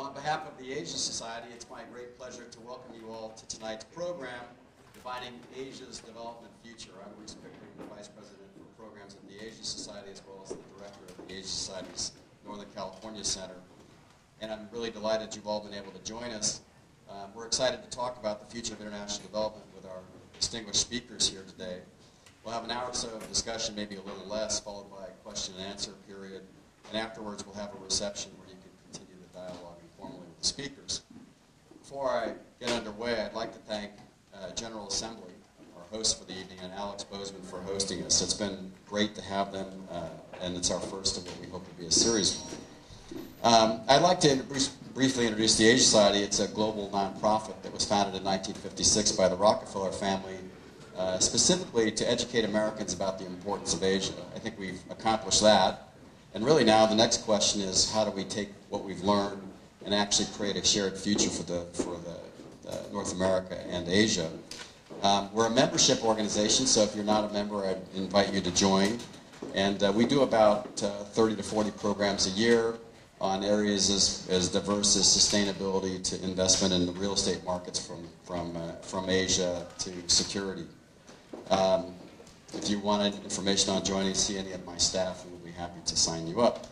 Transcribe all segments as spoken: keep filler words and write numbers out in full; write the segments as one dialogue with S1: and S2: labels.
S1: Well, on behalf of the Asia Society, it's my great pleasure to welcome you all to tonight's program, Defining Asia's Development Future. I'm Pickering, the Vice President for Programs at the Asia Society, as well as the Director of the Asia Society's Northern California Center. And I'm really delighted you've all been able to join us. Um, we're excited to talk about the future of international development with our distinguished speakers here today. We'll have an hour or so of discussion, maybe a little less, followed by a question and answer period. And afterwards, we'll have a reception where you can continue the dialogue informally with the speakers. Before I get underway, I'd like to thank uh, General Assembly, our host for the evening, and Alex Bozeman for hosting us. It's been great to have them, uh, and it's our first of what we hope will be a series. Um, I'd like to introduce, briefly introduce the Asia Society. It's a global nonprofit that was founded in nineteen fifty-six by the Rockefeller family, uh, specifically to educate Americans about the importance of Asia. I think we've accomplished that. And really now the next question is, how do we take what we've learned and actually create a shared future for the for the uh, North America and Asia? Um, we're a membership organization, so if you're not a member, I invite you to join. And uh, we do about uh, thirty to forty programs a year on areas as, as diverse as sustainability to investment in the real estate markets, from from uh, from Asia to security. Um, if you wanted information on joining, see any of my staff, we'll be happy to sign you up.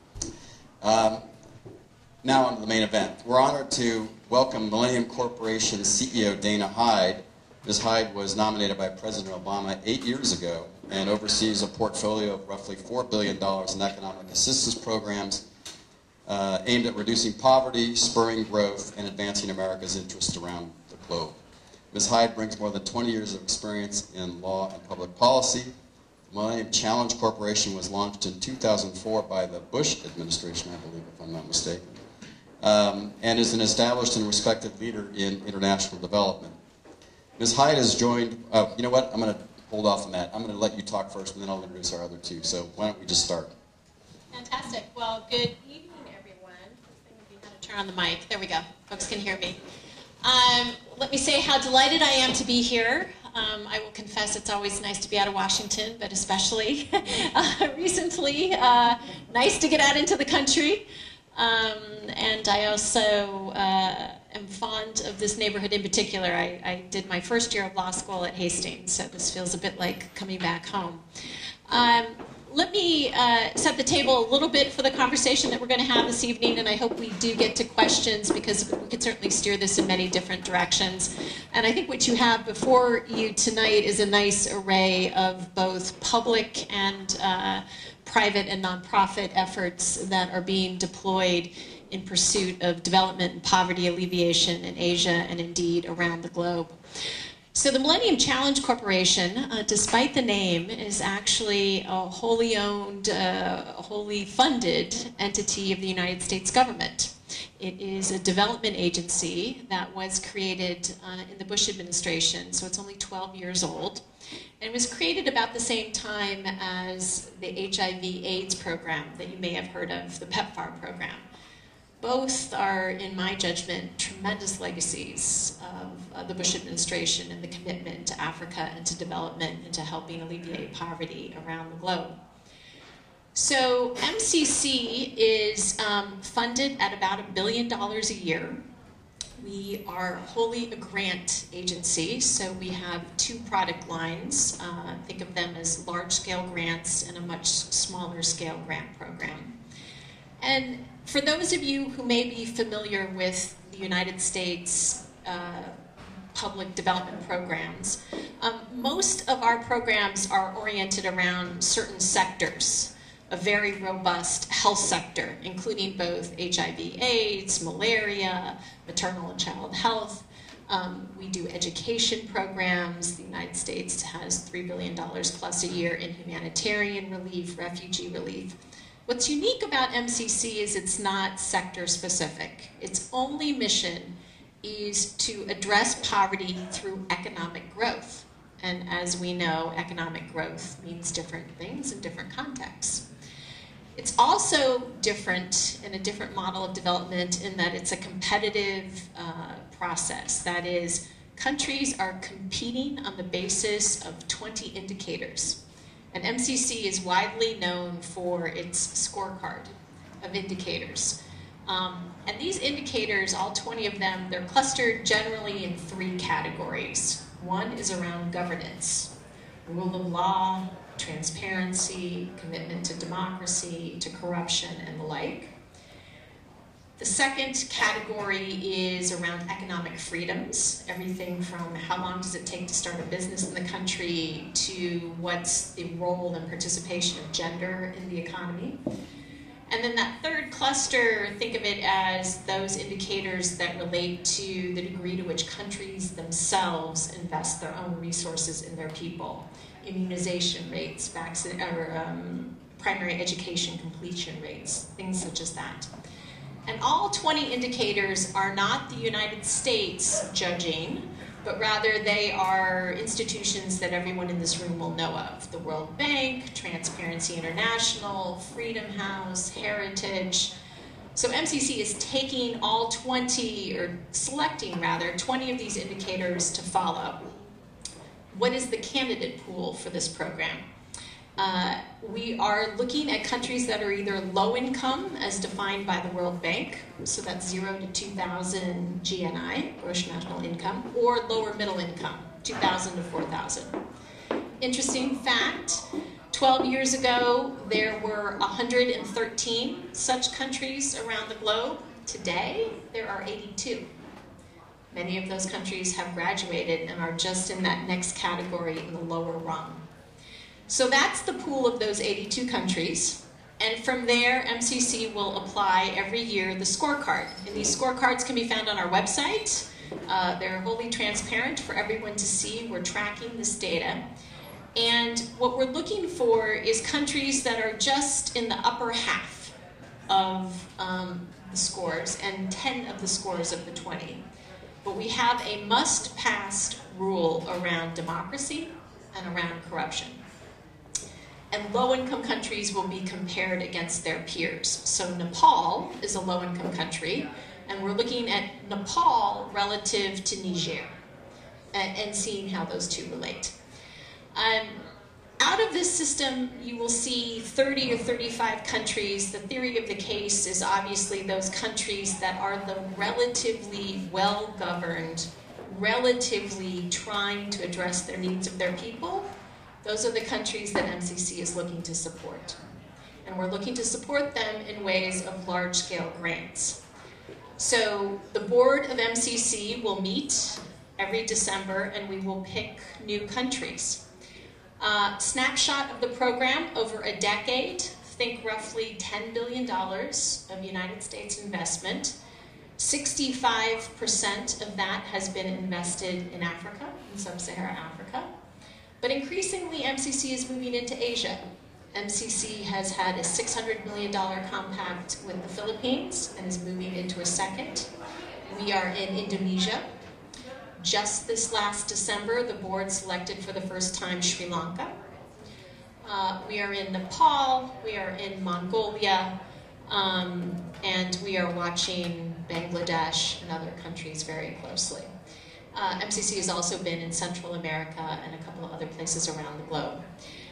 S1: Um, now on to the main event. We're honored to welcome Millennium Corporation C E O Dana Hyde. Miz Hyde was nominated by President Obama eight years ago and oversees a portfolio of roughly four billion dollars in economic assistance programs uh, aimed at reducing poverty, spurring growth, and advancing America's interests around the globe. Miz Hyde brings more than twenty years of experience in law and public policy. The Millennium Challenge Corporation was launched in two thousand four by the Bush administration, I believe, if I'm not mistaken, um, and is an established and respected leader in international development. Miz Hyde has joined, oh, you know what, I'm going to hold off on that. I'm going to let you talk first, and then I'll introduce our other two. So why don't we just start?
S2: Fantastic. Well, good evening, everyone. First thing would be how to turn on the mic. There we go. Folks can hear me. Um, let me say how delighted I am to be here. Um, I will confess it's always nice to be out of Washington, but especially uh, recently, uh, nice to get out into the country. Um, and I also uh, am fond of this neighborhood in particular. I, I did my first year of law school at Hastings, so this feels a bit like coming back home. Um, let me uh, set the table a little bit for the conversation that we're going to have this evening, and I hope we do get to questions, because we could certainly steer this in many different directions. And I think what you have before you tonight is a nice array of both public and uh, private and nonprofit efforts that are being deployed in pursuit of development and poverty alleviation in Asia and indeed around the globe. So the Millennium Challenge Corporation, uh, despite the name, is actually a wholly owned, uh, wholly funded entity of the United States government. It is a development agency that was created uh, in the Bush administration, so it's only twelve years old. And it was created about the same time as the H I V AIDS program that you may have heard of, the PEPFAR program. Both are, in my judgment, tremendous legacies of uh, the Bush administration and the commitment to Africa and to development and to helping alleviate poverty around the globe. So M C C is um, funded at about a billion dollars a year. We are wholly a grant agency, so we have two product lines. Uh, think of them as large-scale grants and a much smaller scale grant program. And for those of you who may be familiar with the United States uh, public development programs, um, most of our programs are oriented around certain sectors. A very robust health sector, including both H I V AIDS, malaria, maternal and child health. Um, we do education programs. The United States has three billion dollars plus a year in humanitarian relief, refugee relief. What's unique about M C C is it's not sector specific. Its only mission is to address poverty through economic growth. And as we know, economic growth means different things in different contexts. It's also different in a different model of development in that it's a competitive uh, process. That is, countries are competing on the basis of twenty indicators. And M C C is widely known for its scorecard of indicators. Um, and these indicators, all twenty of them, they're clustered generally in three categories. One is around governance, rule of law, transparency, commitment to democracy, to corruption, and the like. The second category is around economic freedoms, everything from how long does it take to start a business in the country to what's the role and participation of gender in the economy. And then that third cluster, think of it as those indicators that relate to the degree to which countries themselves invest their own resources in their people. Immunization rates, vaccine, or um, primary education completion rates, things such as that. And all twenty indicators are not the United States judging, but rather they are institutions that everyone in this room will know of. The World Bank, Transparency International, Freedom House, Heritage. So M C C is taking all twenty, or selecting rather, twenty of these indicators to follow. What is the candidate pool for this program? Uh, we are looking at countries that are either low income, as defined by the World Bank, so that's zero to two thousand G N I, gross national income, or lower middle income, two thousand to four thousand. Interesting fact, twelve years ago, there were one hundred thirteen such countries around the globe. Today, there are eighty-two. Many of those countries have graduated and are just in that next category in the lower rung. So that's the pool of those eighty-two countries, and from there M C C will apply every year the scorecard. And these scorecards can be found on our website. Uh, they're wholly transparent for everyone to see. We're tracking this data. And what we're looking for is countries that are just in the upper half of um, the scores, and ten of the scores of the twenty. But we have a must-pass rule around democracy and around corruption. And low-income countries will be compared against their peers. So Nepal is a low-income country, and we're looking at Nepal relative to Niger and, and seeing how those two relate. Um, out of this system, you will see thirty or thirty-five countries. The theory of the case is obviously those countries that are the relatively well-governed, relatively trying to address their needs of their people. Those are the countries that M C C is looking to support. And we're looking to support them in ways of large-scale grants. So the board of M C C will meet every December, and we will pick new countries. Uh, snapshot of the program over a decade, think roughly ten billion dollars of United States investment. sixty-five percent of that has been invested in Africa, in sub-Saharan Africa. But increasingly, M C C is moving into Asia. M C C has had a six hundred million dollars compact with the Philippines and is moving into a second. We are in Indonesia. Just this last December, the board selected for the first time Sri Lanka. Uh, we are in Nepal, we are in Mongolia, um, and we are watching Bangladesh and other countries very closely. Uh, M C C has also been in Central America and a couple of other places around the globe.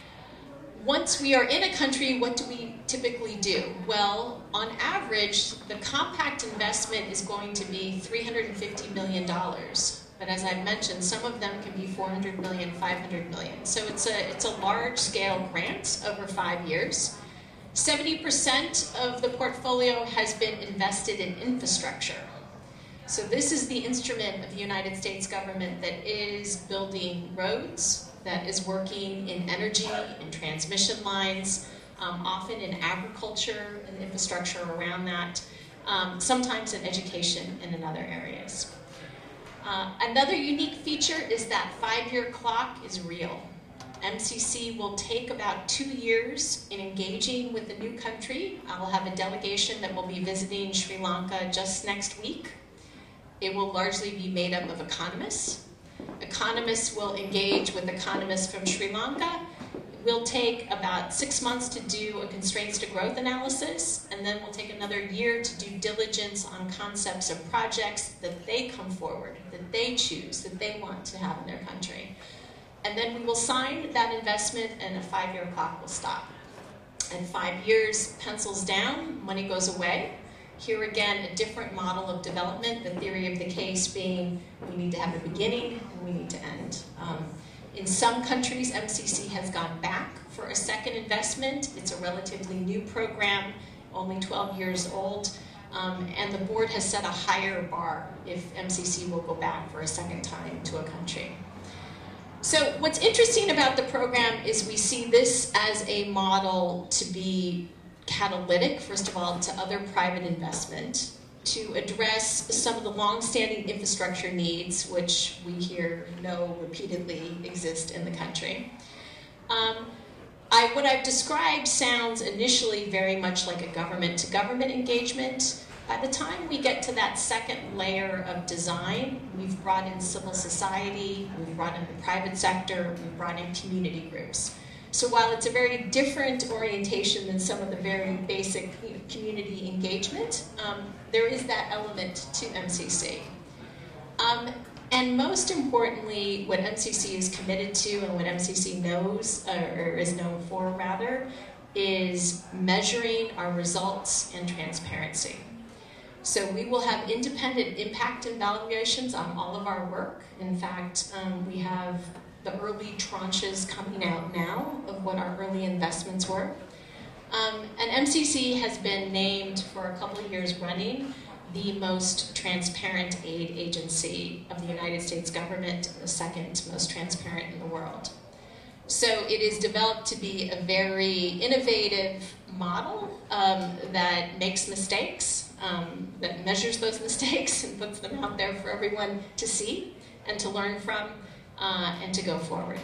S2: Once we are in a country, what do we typically do? Well, on average, the compact investment is going to be three hundred fifty million dollars. But as I mentioned, some of them can be four hundred million dollars, five hundred million dollars. So it's a, it's a large-scale grant over five years. seventy percent of the portfolio has been invested in infrastructure. So this is the instrument of the United States government that is building roads, that is working in energy, in transmission lines, um, often in agriculture and infrastructure around that, um, sometimes in education and in other areas. Uh, another unique feature is that five-year clock is real. M C C will take about two years in engaging with a new country. I will have a delegation that will be visiting Sri Lanka just next week. It will largely be made up of economists. Economists will engage with economists from Sri Lanka. It will take about six months to do a constraints to growth analysis, and then we'll take another year to do diligence on concepts of projects that they come forward, that they choose, that they want to have in their country. And then we will sign that investment, and a five-year clock will stop. And five years pencils down, money goes away, Here again, a different model of development, the theory of the case being we need to have a beginning and we need to end. Um, in some countries, M C C has gone back for a second investment. It's a relatively new program, only twelve years old, um, and the board has set a higher bar if M C C will go back for a second time to a country. So what's interesting about the program is we see this as a model to be catalytic, first of all, to other private investment, to address some of the long-standing infrastructure needs, which we here know repeatedly exist in the country. Um, I, what I've described sounds initially very much like a government-to-government engagement. By the time we get to that second layer of design, we've brought in civil society, we've brought in the private sector, we've brought in community groups. So while it's a very different orientation than some of the very basic you know, community engagement, um, there is that element to M C C. Um, and most importantly, what M C C is committed to and what M C C knows, uh, or is known for rather, is measuring our results and transparency. So we will have independent impact evaluations on all of our work. In fact, um, we have the early tranches coming out now of what our early investments were. Um, and M C C has been named for a couple of years running the most transparent aid agency of the United States government, the second most transparent in the world. So it is developed to be a very innovative model um, that makes mistakes, um, that measures those mistakes and puts them out there for everyone to see and to learn from, Uh, and to go forward.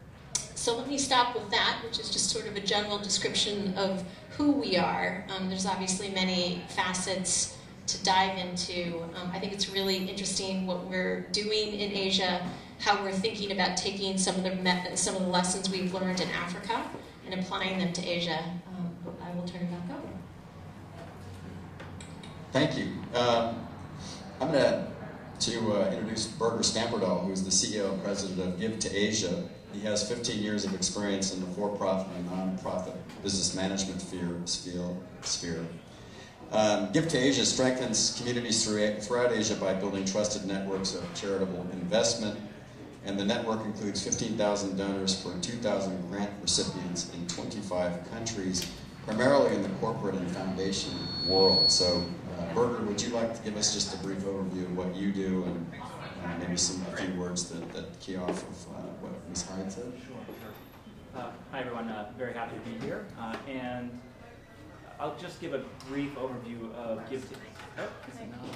S2: So let me stop with that, which is just sort of a general description of who we are. Um, there's obviously many facets to dive into. Um, I think it's really interesting what we're doing in Asia, how we're thinking about taking some of the methods, some of the lessons we've learned in Africa and applying them to Asia. Um, I will turn it back over.
S1: Thank you. Um, I'm going to to uh, introduce Birger Stamperdahl, who is the C E O and President of Give to Asia. He has fifteen years of experience in the for-profit and non-profit business management sphere. sphere. Um, Give to Asia strengthens communities throughout Asia by building trusted networks of charitable investment, and the network includes fifteen thousand donors for two thousand grant recipients in twenty-five countries, primarily in the corporate and foundation world. So, uh, Birger, would you like to give us just a brief overview of what you do and uh, maybe some a few words that, that key off of uh, what Miz Hyde said?
S3: Sure, sure. Uh, hi, everyone. Uh, very happy to be here. Uh, and I'll just give a brief overview of Give to Asia. Oh,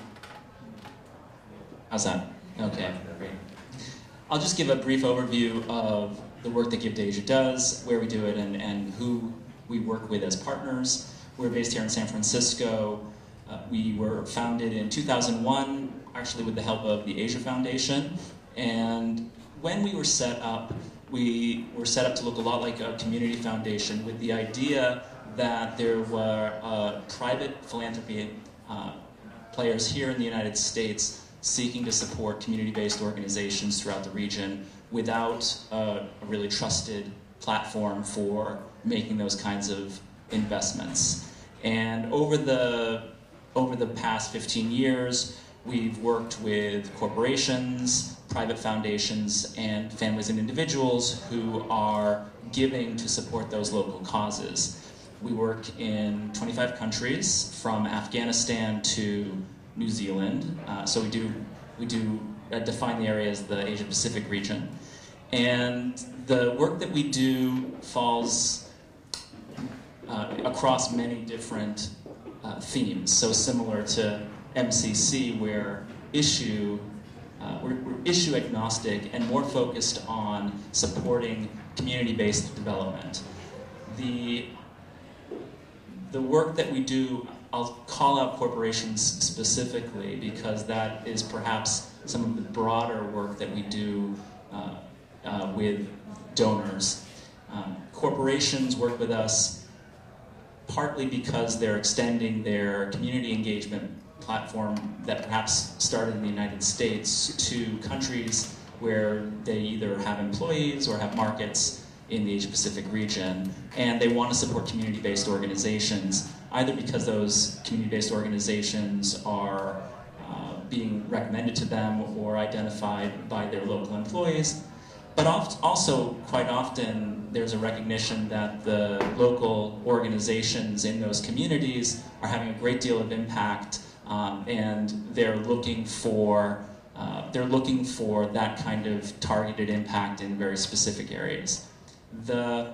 S4: How's that? Okay, great. I'll just give a brief overview of the work that Give to Asia does, where we do it, and, and who we work with as partners. We're based here in San Francisco. Uh, we were founded in two thousand one, actually with the help of the Asia Foundation. And when we were set up, we were set up to look a lot like a community foundation with the idea that there were uh, private philanthropy uh, players here in the United States seeking to support community-based organizations throughout the region without uh, a really trusted platform for making those kinds of investments. And over the over the past fifteen years, we've worked with corporations, private foundations, and families and individuals who are giving to support those local causes. We work in twenty-five countries, from Afghanistan to New Zealand. Uh, so we do we do uh, define the area as the Asia Pacific region. And the work that we do falls Uh, across many different uh, themes. So similar to M C C, where issue, uh, we're, we're issue agnostic and more focused on supporting community-based development. The, the work that we do, I'll call out corporations specifically because that is perhaps some of the broader work that we do uh, uh, with donors. Um, corporations work with us partly because they're extending their community engagement platform that perhaps started in the United States to countries where they either have employees or have markets in the Asia Pacific region, and they want to support community-based organizations either because those community-based organizations are uh, being recommended to them or identified by their local employees. But oft also, quite often, there's a recognition that the local organizations in those communities are having a great deal of impact, um, and they're looking for uh, they're looking for that kind of targeted impact in very specific areas. The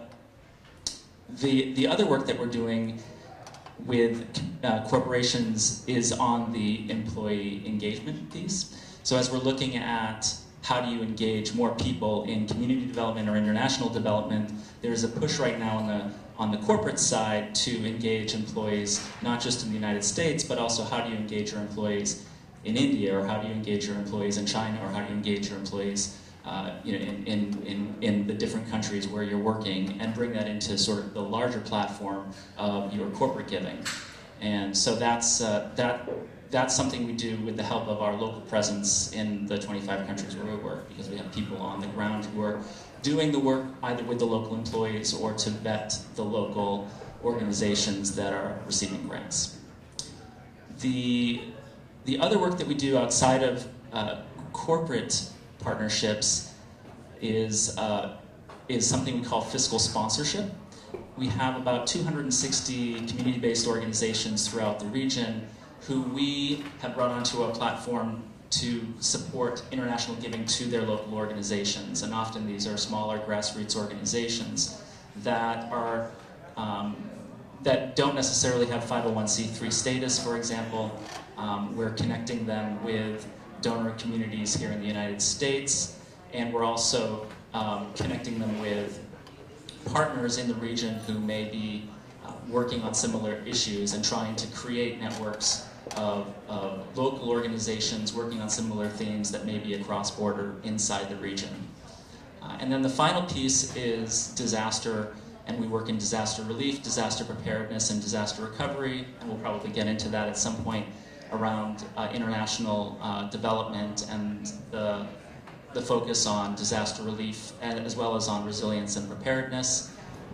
S4: the the other work that we're doing with uh, corporations is on the employee engagement piece. So as we're looking at how do you engage more people in community development or international development, there's a push right now on the on the corporate side to engage employees, not just in the United States, but also how do you engage your employees in India, or how do you engage your employees in China, or how do you engage your employees uh, you know, in, in, in, in the different countries where you're working, and bring that into sort of the larger platform of your corporate giving. And so that's uh, that. That's something we do with the help of our local presence in the twenty-five countries where we work, because we have people on the ground who are doing the work either with the local employees or to vet the local organizations that are receiving grants. The, the other work that we do outside of uh, corporate partnerships is, uh, is something we call fiscal sponsorship. We have about two hundred sixty community-based organizations throughout the region who we have brought onto a platform to support international giving to their local organizations. And often these are smaller grassroots organizations that are um, that don't necessarily have five oh one c three status, for example. Um, we're connecting them with donor communities here in the United States, and we're also um, connecting them with partners in the region who may be uh, working on similar issues and trying to create networks Of, of local organizations working on similar themes that may be across border inside the region. Uh, and then the final piece is disaster, and we work in disaster relief, disaster preparedness, and disaster recovery, and we'll probably get into that at some point around uh, international uh, development and the, the focus on disaster relief, and, as well as on resilience and preparedness.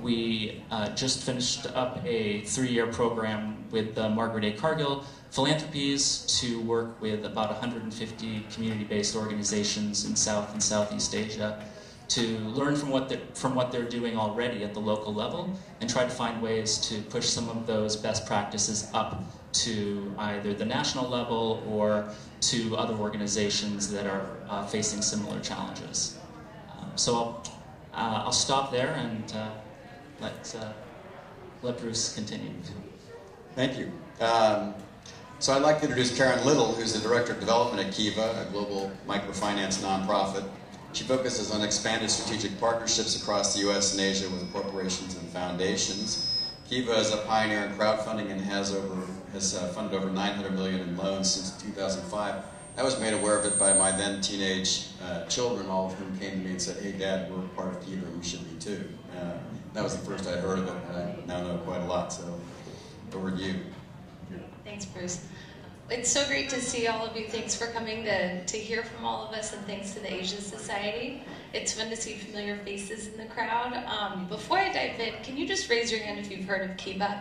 S4: We uh, just finished up a three-year program with uh, Margaret A. Cargill Philanthropies to work with about one hundred fifty community-based organizations in South and Southeast Asia to learn from what, from what they're doing already at the local level and try to find ways to push some of those best practices up to either the national level or to other organizations that are uh, facing similar challenges. Um, so I'll, uh, I'll stop there and uh, let, uh, let Bruce continue.
S1: Thank you. Um, So I'd like to introduce Karen Little, who's the Director of Development at Kiva, a global microfinance nonprofit. She focuses on expanded strategic partnerships across the U S and Asia with corporations and foundations. Kiva is a pioneer in crowdfunding and has over has uh, funded over nine hundred million dollars in loans since two thousand five. I was made aware of it by my then teenage uh, children, all of whom came to me and said, "Hey, Dad, we're part of Kiva, you should be too." Uh, that was the first I heard of it, and I now know quite a lot, so over to you.
S5: Thanks, Bruce. It's so great to see all of you. Thanks for coming to, to hear from all of us, and thanks to the Asia Society. It's fun to see familiar faces in the crowd. Um, before I dive in, can you just raise your hand if you've heard of Kiva?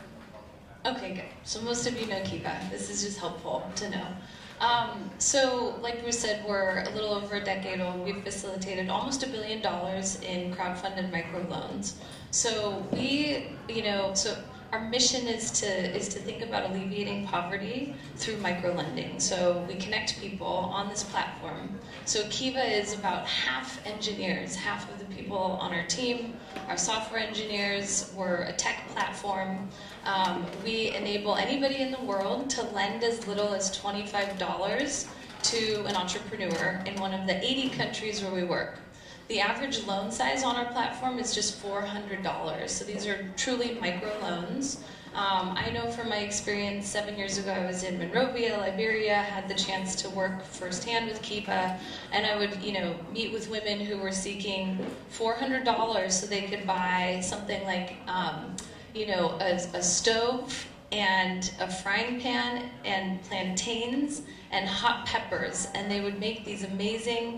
S5: Okay, good. So most of you know Kiva. This is just helpful to know. Um, so, like Bruce said, we're a little over a decade old. We've facilitated almost a billion dollars in crowdfunded microloans. So we, you know, so our mission is to is to think about alleviating poverty through microlending. So we connect people on this platform. So Kiva is about half engineers, half of the people on our team are software engineers. We're a tech platform. Um, we enable anybody in the world to lend as little as twenty-five dollars to an entrepreneur in one of the eighty countries where we work. The average loan size on our platform is just four hundred dollars. So these are truly micro loans. Um, I know from my experience, seven years ago I was in Monrovia, Liberia, had the chance to work firsthand with Kiva, and I would, you know, meet with women who were seeking four hundred dollars so they could buy something like, um, you know, a, a stove and a frying pan and plantains and hot peppers, and they would make these amazing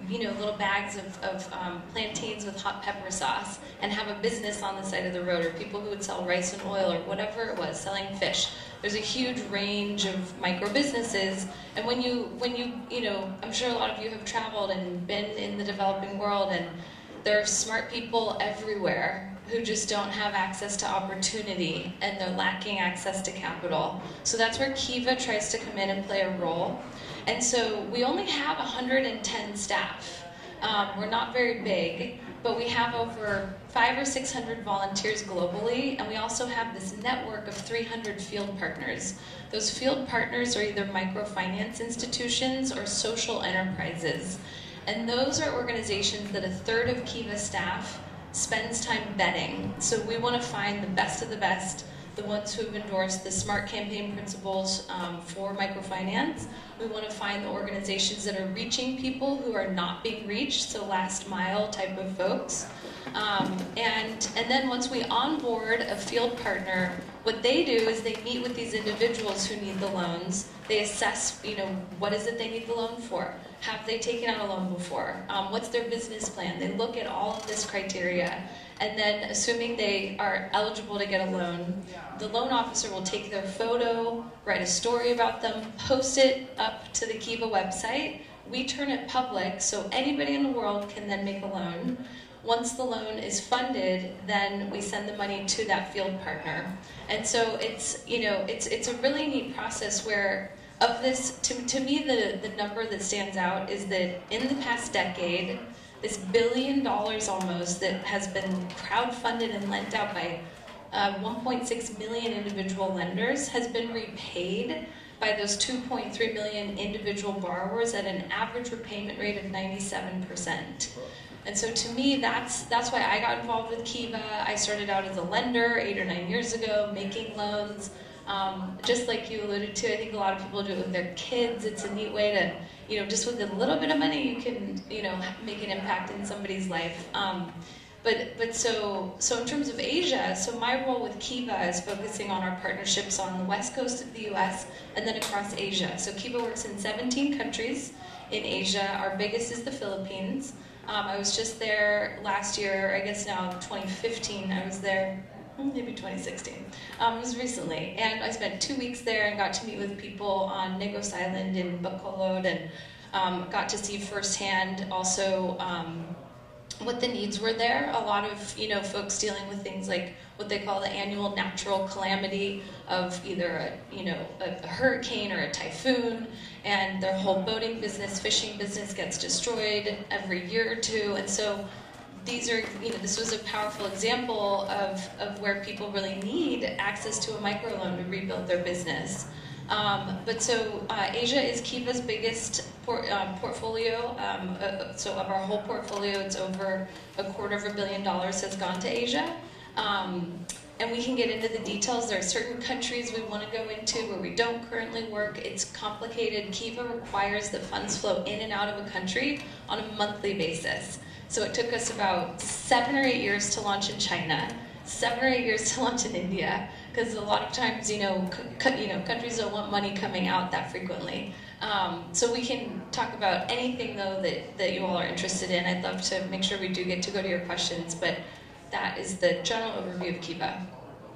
S5: you know, little bags of, of um, plantains with hot pepper sauce and have a business on the side of the road, or people who would sell rice and oil or whatever it was, selling fish. There's a huge range of micro businesses, and when you, when you, you know, I'm sure a lot of you have traveled and been in the developing world, and there are smart people everywhere who just don't have access to opportunity, and they're lacking access to capital. So that's where Kiva tries to come in and play a role. And so we only have one hundred ten staff. Um, we're not very big, but we have over five or six hundred volunteers globally, and we also have this network of three hundred field partners. Those field partners are either microfinance institutions or social enterprises. And those are organizations that a third of Kiva staff spends time vetting. So we want to find the best of the best, the ones who have endorsed the SMART campaign principles um, for microfinance. We want to find the organizations that are reaching people who are not being reached, so last mile type of folks. Um, and, and then once we onboard a field partner, what they do is they meet with these individuals who need the loans. They assess, you know, what is it they need the loan for? Have they taken out a loan before? Um, what's their business plan? They look at all of this criteria, and then assuming they are eligible to get a loan, the loan officer will take their photo, write a story about them, post it up to the Kiva website. We turn it public so anybody in the world can then make a loan. Once the loan is funded, then we send the money to that field partner. And so it's, you know, it's it's a really neat process where of this, to, to me the, the number that stands out is that in the past decade, this billion dollars almost that has been crowdfunded and lent out by uh, one point six million individual lenders has been repaid by those two point three million individual borrowers at an average repayment rate of ninety-seven percent. And so to me, that's that's why I got involved with Kiva. I started out as a lender eight or nine years ago, making loans. Um, just like you alluded to, I think a lot of people do it with their kids. It's a neat way to, you know, just with a little bit of money, you can, you know, make an impact in somebody's life. Um, but but so so in terms of Asia, so my role with Kiva is focusing on our partnerships on the west coast of the U S and then across Asia. So Kiva works in seventeen countries in Asia. Our biggest is the Philippines. Um, I was just there last year, I guess now twenty fifteen, I was there, maybe twenty sixteen. Um, it was recently, and I spent two weeks there and got to meet with people on Negros Island in Bacolod, and um, got to see firsthand also um, what the needs were there. A lot of, you know, folks dealing with things like what they call the annual natural calamity of either a, you know, a, a hurricane or a typhoon, and their whole boating business, fishing business gets destroyed every year or two. And so these are, you know, this was a powerful example of, of where people really need access to a microloan to rebuild their business. Um, but so uh, Asia is Kiva's biggest por uh, portfolio. Um, uh, so of our whole portfolio, it's over a quarter of a billion dollars has gone to Asia. Um, and we can get into the details. There are certain countries we want to go into where we don't currently work. It's complicated. Kiva requires that funds flow in and out of a country on a monthly basis. So it took us about seven or eight years to launch in China, seven or eight years to launch in India, because a lot of times, you know, you know, countries don't want money coming out that frequently. Um, so we can talk about anything, though, that, that you all are interested in. I'd love to make sure we do get to go to your questions, but that is the general overview of Kiva.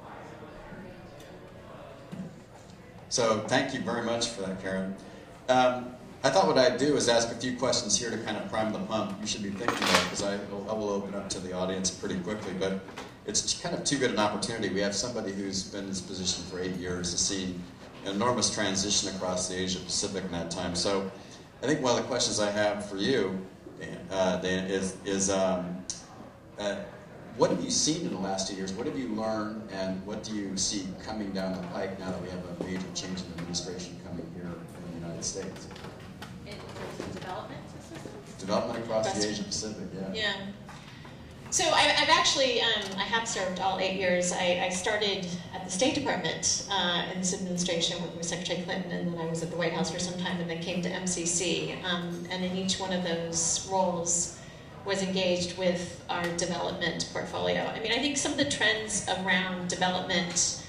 S1: So thank you very much for that, Karen. Um, I thought what I'd do is ask a few questions here to kind of prime the pump. You should be thinking about, because I, I will open up to the audience pretty quickly, but it's kind of too good an opportunity. We have somebody who's been in this position for eight years to see an enormous transition across the Asia Pacific in that time. So I think one of the questions I have for you, Dan, uh, Dan is, is um, uh, what have you seen in the last two years? What have you learned, and what do you see coming down the pike now that we have a major change in administration coming here in the United States?
S2: In terms of development assistance?
S1: Development across the Asia Pacific, yeah.
S2: Yeah. So I, I've actually, um, I have served all eight years. I, I started at the State Department uh, in this administration working with Secretary Clinton, and then I was at the White House for some time, and then came to M C C. Um, and in each one of those roles was engaged with our development portfolio. I mean, I think some of the trends around development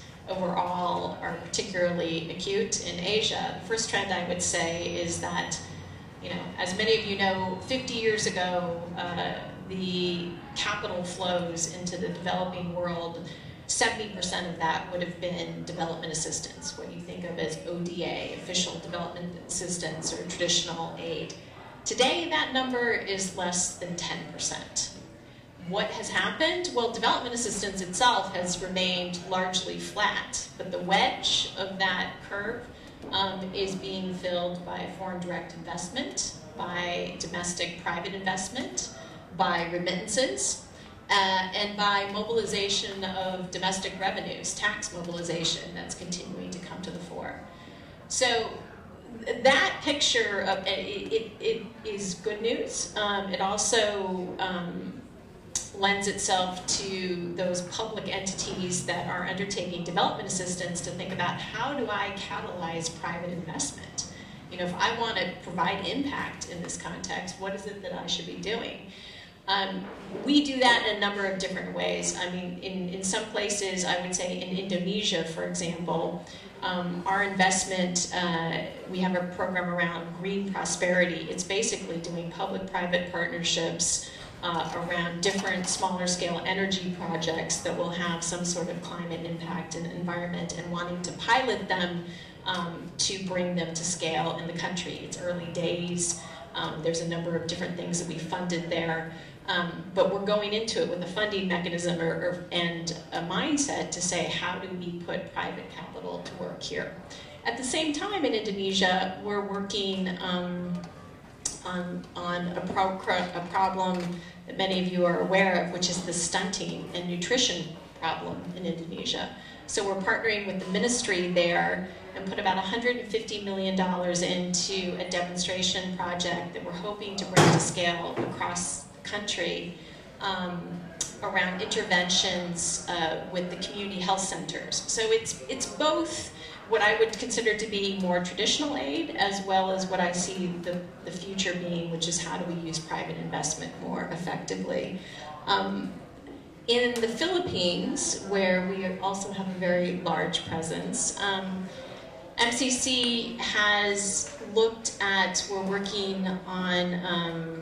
S2: overall are particularly acute in Asia. The first trend I would say is that You know, as many of you know, fifty years ago, uh, the capital flows into the developing world, seventy percent of that would have been development assistance, what you think of as O D A, official development assistance, or traditional aid. Today, that number is less than ten percent. What has happened? Well, development assistance itself has remained largely flat, but the wedge of that curve um, is being filled by foreign direct investment, by domestic private investment, by remittances, uh, and by mobilization of domestic revenues, tax mobilization that's continuing to come to the fore. So that picture of it, it, it is good news. Um, it also um, lends itself to those public entities that are undertaking development assistance to think about, how do I catalyze private investment? You know, if I want to provide impact in this context, what is it that I should be doing? Um, we do that in a number of different ways. I mean, in, in some places, I would say in Indonesia, for example, um, our investment, uh, we have a program around green prosperity. It's basically doing public-private partnerships uh, around different smaller scale energy projects that will have some sort of climate impact and environment, and wanting to pilot them um, to bring them to scale in the country. It's early days. Um, there's a number of different things that we funded there. Um, but we're going into it with a funding mechanism or, or, and a mindset to say, how do we put private capital to work here? At the same time, in Indonesia, we're working um, on, on a, pro a problem that many of you are aware of, which is the stunting and nutrition problem in Indonesia. So we're partnering with the ministry there and put about one hundred fifty million dollars into a demonstration project that we're hoping to bring to scale across country um, around interventions uh, with the community health centers. So it's it's both what I would consider to be more traditional aid, as well as what I see the, the future being, which is how do we use private investment more effectively. Um, in the Philippines, where we also have a very large presence, um, M C C has looked at, we're working on um,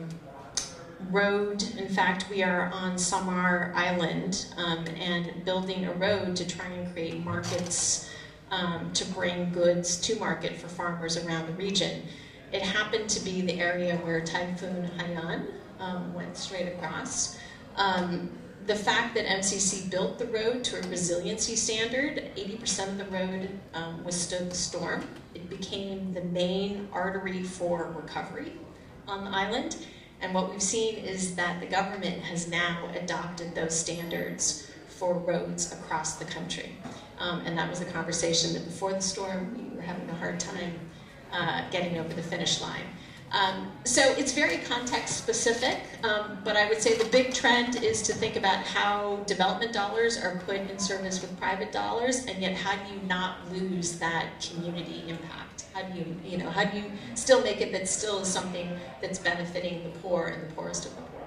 S2: road. In fact, we are on Samar Island um, and building a road to try and create markets um, to bring goods to market for farmers around the region. It happened to be the area where Typhoon Haiyan um, went straight across. Um, the fact that M C C built the road to a resiliency standard, eighty percent of the road um, withstood the storm. It became the main artery for recovery on the island. And what we've seen is that the government has now adopted those standards for roads across the country. Um, and that was a conversation that before the storm, we were having a hard time uh, getting over the finish line. Um, so it's very context specific, um, but I would say the big trend is to think about how development dollars are put in service with private dollars, and yet how do you not lose that community impact? How do you, you know, how do you still make it that still is something that's benefiting the poor and the poorest of the poor?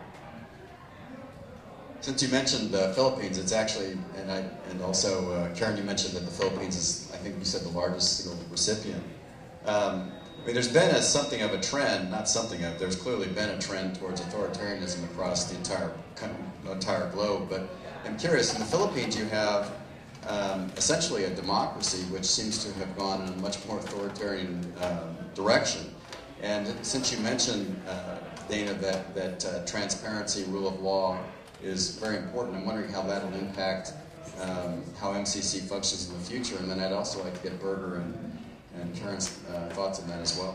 S1: Since you mentioned the Philippines, it's actually, and I, and also uh, Karen, you mentioned that the Philippines is, I think you said, the largest single recipient. Um, I mean, there's been a, something of a trend, not something of, there's clearly been a trend towards authoritarianism across the entire entire globe. But I'm curious, in the Philippines, you have um, essentially a democracy which seems to have gone in a much more authoritarian um, direction. And since you mentioned, uh, Dana, that that uh, transparency, rule of law is very important, I'm wondering how that will impact um, how M C C functions in the future. And then I'd also like to get Birger and and Karen's uh, thoughts on that as well.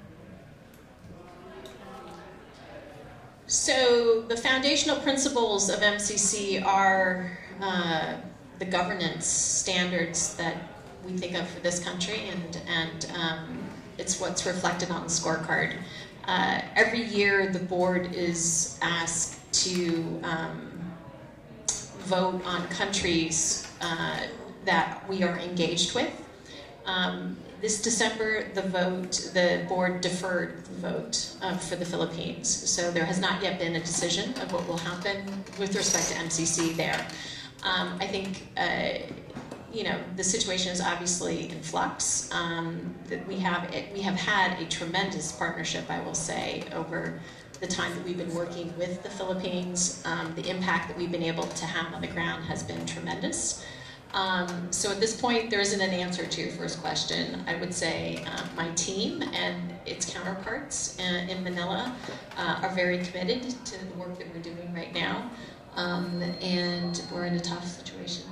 S2: So the foundational principles of M C C are uh, the governance standards that we think of for this country, and, and um, it's what's reflected on the scorecard. Uh, every year the board is asked to um, vote on countries uh, that we are engaged with. Um, This December, the vote, the board deferred the vote uh, for the Philippines. So there has not yet been a decision of what will happen with respect to M C C there. Um, I think uh, you know, the situation is obviously in flux. Um, that we have we have had a tremendous partnership, I will say, over the time that we've been working with the Philippines. Um, the impact that we've been able to have on the ground has been tremendous. Um, so at this point, there isn't an answer to your first question. I would say uh, my team and its counterparts in, in Manila uh, are very committed to the work that we're doing right now. Um, and we're in a tough situation.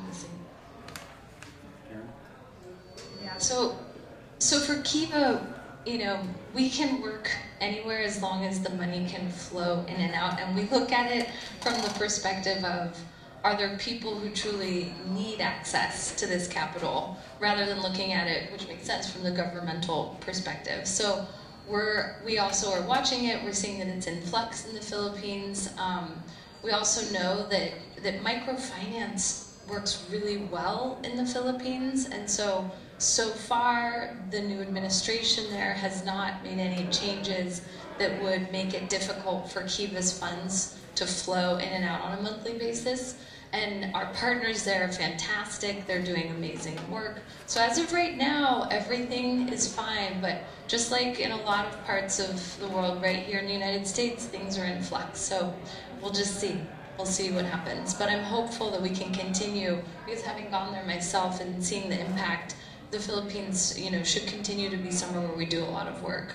S5: Yeah, so, so for Kiva, you know, we can work anywhere as long as the money can flow in and out. And we look at it from the perspective of, are there people who truly need access to this capital, rather than looking at it, which makes sense, from the governmental perspective. So we're, we also are watching it. We're seeing that it's in flux in the Philippines. Um, we also know that, that microfinance works really well in the Philippines. And so, so far, the new administration there has not made any changes that would make it difficult for Kiva's funds to flow in and out on a monthly basis. And our partners there are fantastic. They're doing amazing work. So as of right now, everything is fine. But just like in a lot of parts of the world, right here in the United States, things are in flux. So we'll just see. We'll see what happens. But I'm hopeful that we can continue, because having gone there myself and seeing the impact, the Philippines, you know, should continue to be somewhere where we do a lot of work.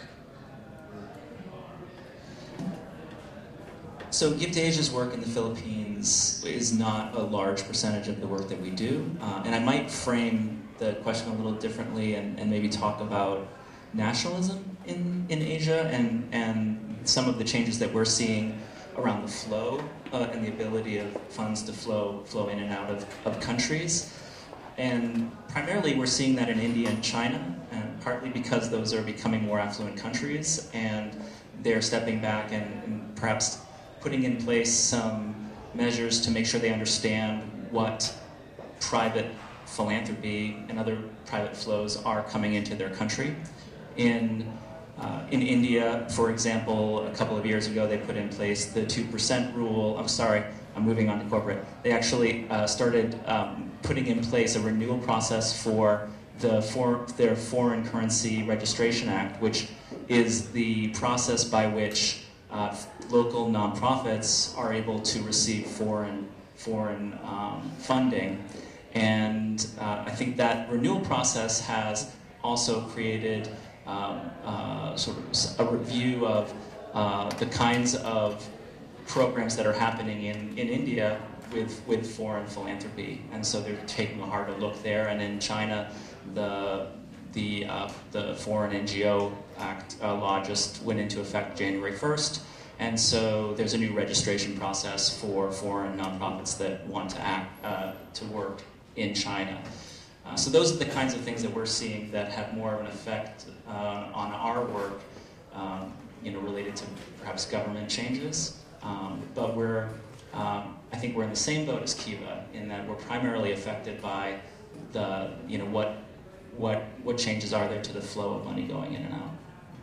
S4: So Give to Asia's work in the Philippines is not a large percentage of the work that we do. Uh, and I might frame the question a little differently and, and maybe talk about nationalism in, in Asia and, and some of the changes that we're seeing around the flow uh, and the ability of funds to flow, flow in and out of, of countries. And primarily we're seeing that in India and China, and partly because those are becoming more affluent countries and they're stepping back and, and perhaps putting in place some measures to make sure they understand what private philanthropy and other private flows are coming into their country. In, uh, in India, for example, a couple of years ago, they put in place the two percent rule. I'm sorry, I'm moving on to corporate. They actually uh, started um, putting in place a renewal process for the for, their Foreign Currency Registration Act, which is the process by which Uh, local nonprofits are able to receive foreign foreign um, funding, and uh, I think that renewal process has also created um, uh, sort of a review of uh, the kinds of programs that are happening in, in India with with foreign philanthropy, and so they're taking a harder look there. And in China, the The, uh, the Foreign N G O Act uh, law just went into effect January first, and so there's a new registration process for foreign nonprofits that want to act uh, to work in China. Uh, so those are the kinds of things that we're seeing that have more of an effect uh, on our work, um, you know, related to perhaps government changes. Um, but we're, um, I think we're in the same boat as Kiva in that we're primarily affected by the, you know, what. What, what changes are there to the flow of money going in and out?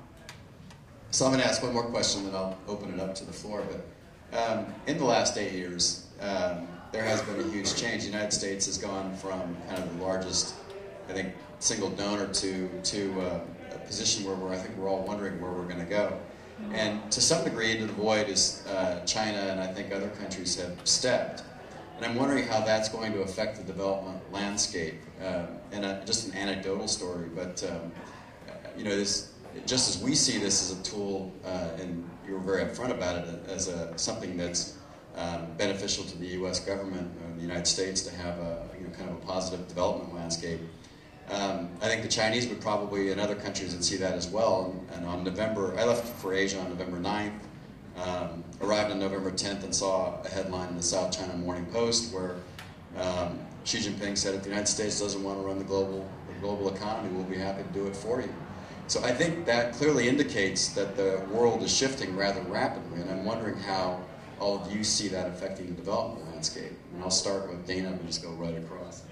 S1: So I'm going to ask one more question, then I'll open it up to the floor. But um, in the last eight years, um, there has been a huge change. The United States has gone from kind of the largest, I think, single donor to to uh, a position where we're, I think we're all wondering where we're going to go. And to some degree, into the void is uh, China and I think other countries have stepped. And I'm wondering how that's going to affect the development landscape. Uh, and a, just an anecdotal story, but um, you know, this, just as we see this as a tool, uh, and you were very upfront about it, as a, something that's um, beneficial to the U S government and the United States to have a, you know, kind of a positive development landscape. Um, I think the Chinese would probably, and other countries would see that as well. And, and on November, I left for Asia on November ninth. Um, arrived on November tenth and saw a headline in the South China Morning Post where um, Xi Jinping said, if the United States doesn't want to run the global, the global economy, we'll be happy to do it for you. So I think that clearly indicates that the world is shifting rather rapidly, and I'm wondering how all of you see that affecting the development landscape. And I'll start with Dana and just go right across.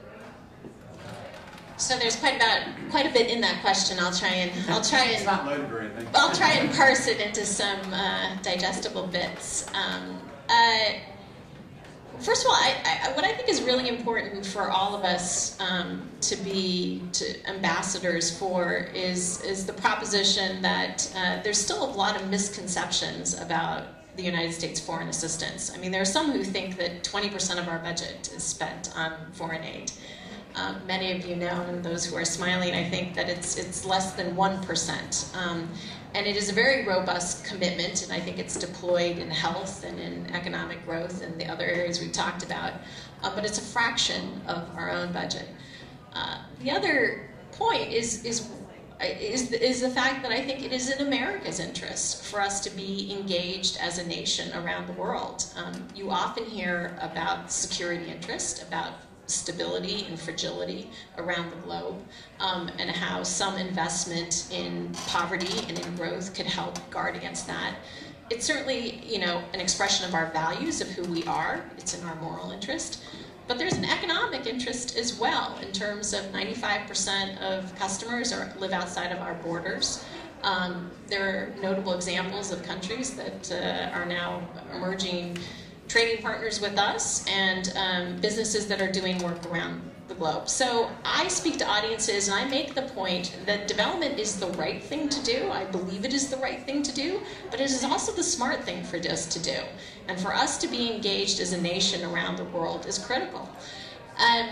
S2: So there's quite about quite a bit in that question. I'll try and I'll try and
S6: it's not loaded or anything.
S2: I'll try and parse it into some uh, digestible bits. Um, uh, First of all, I, I, what I think is really important for all of us um, to be to ambassadors for is, is the proposition that uh, there's still a lot of misconceptions about the United States foreign assistance. I mean, there are some who think that twenty percent of our budget is spent on foreign aid. Um, many of you know, and those who are smiling, I think that it's it's less than one percent. Um, and it is a very robust commitment, and I think it's deployed in health and in economic growth and the other areas we've talked about. Uh, but it's a fraction of our own budget. Uh, the other point is, is, is, is the fact that I think it is in America's interest for us to be engaged as a nation around the world. Um, you often hear about security interest, about stability and fragility around the globe, um, and how some investment in poverty and in growth could help guard against that. It's certainly, you know, an expression of our values, of who we are. It's in our moral interest. But there's an economic interest as well, in terms of ninety-five percent of customers are, live outside of our borders. Um, there are notable examples of countries that uh, are now emerging trading partners with us, and um, businesses that are doing work around the globe. So I speak to audiences and I make the point that development is the right thing to do. I believe it is the right thing to do, but it is also the smart thing for us to do. And for us to be engaged as a nation around the world is critical. Um,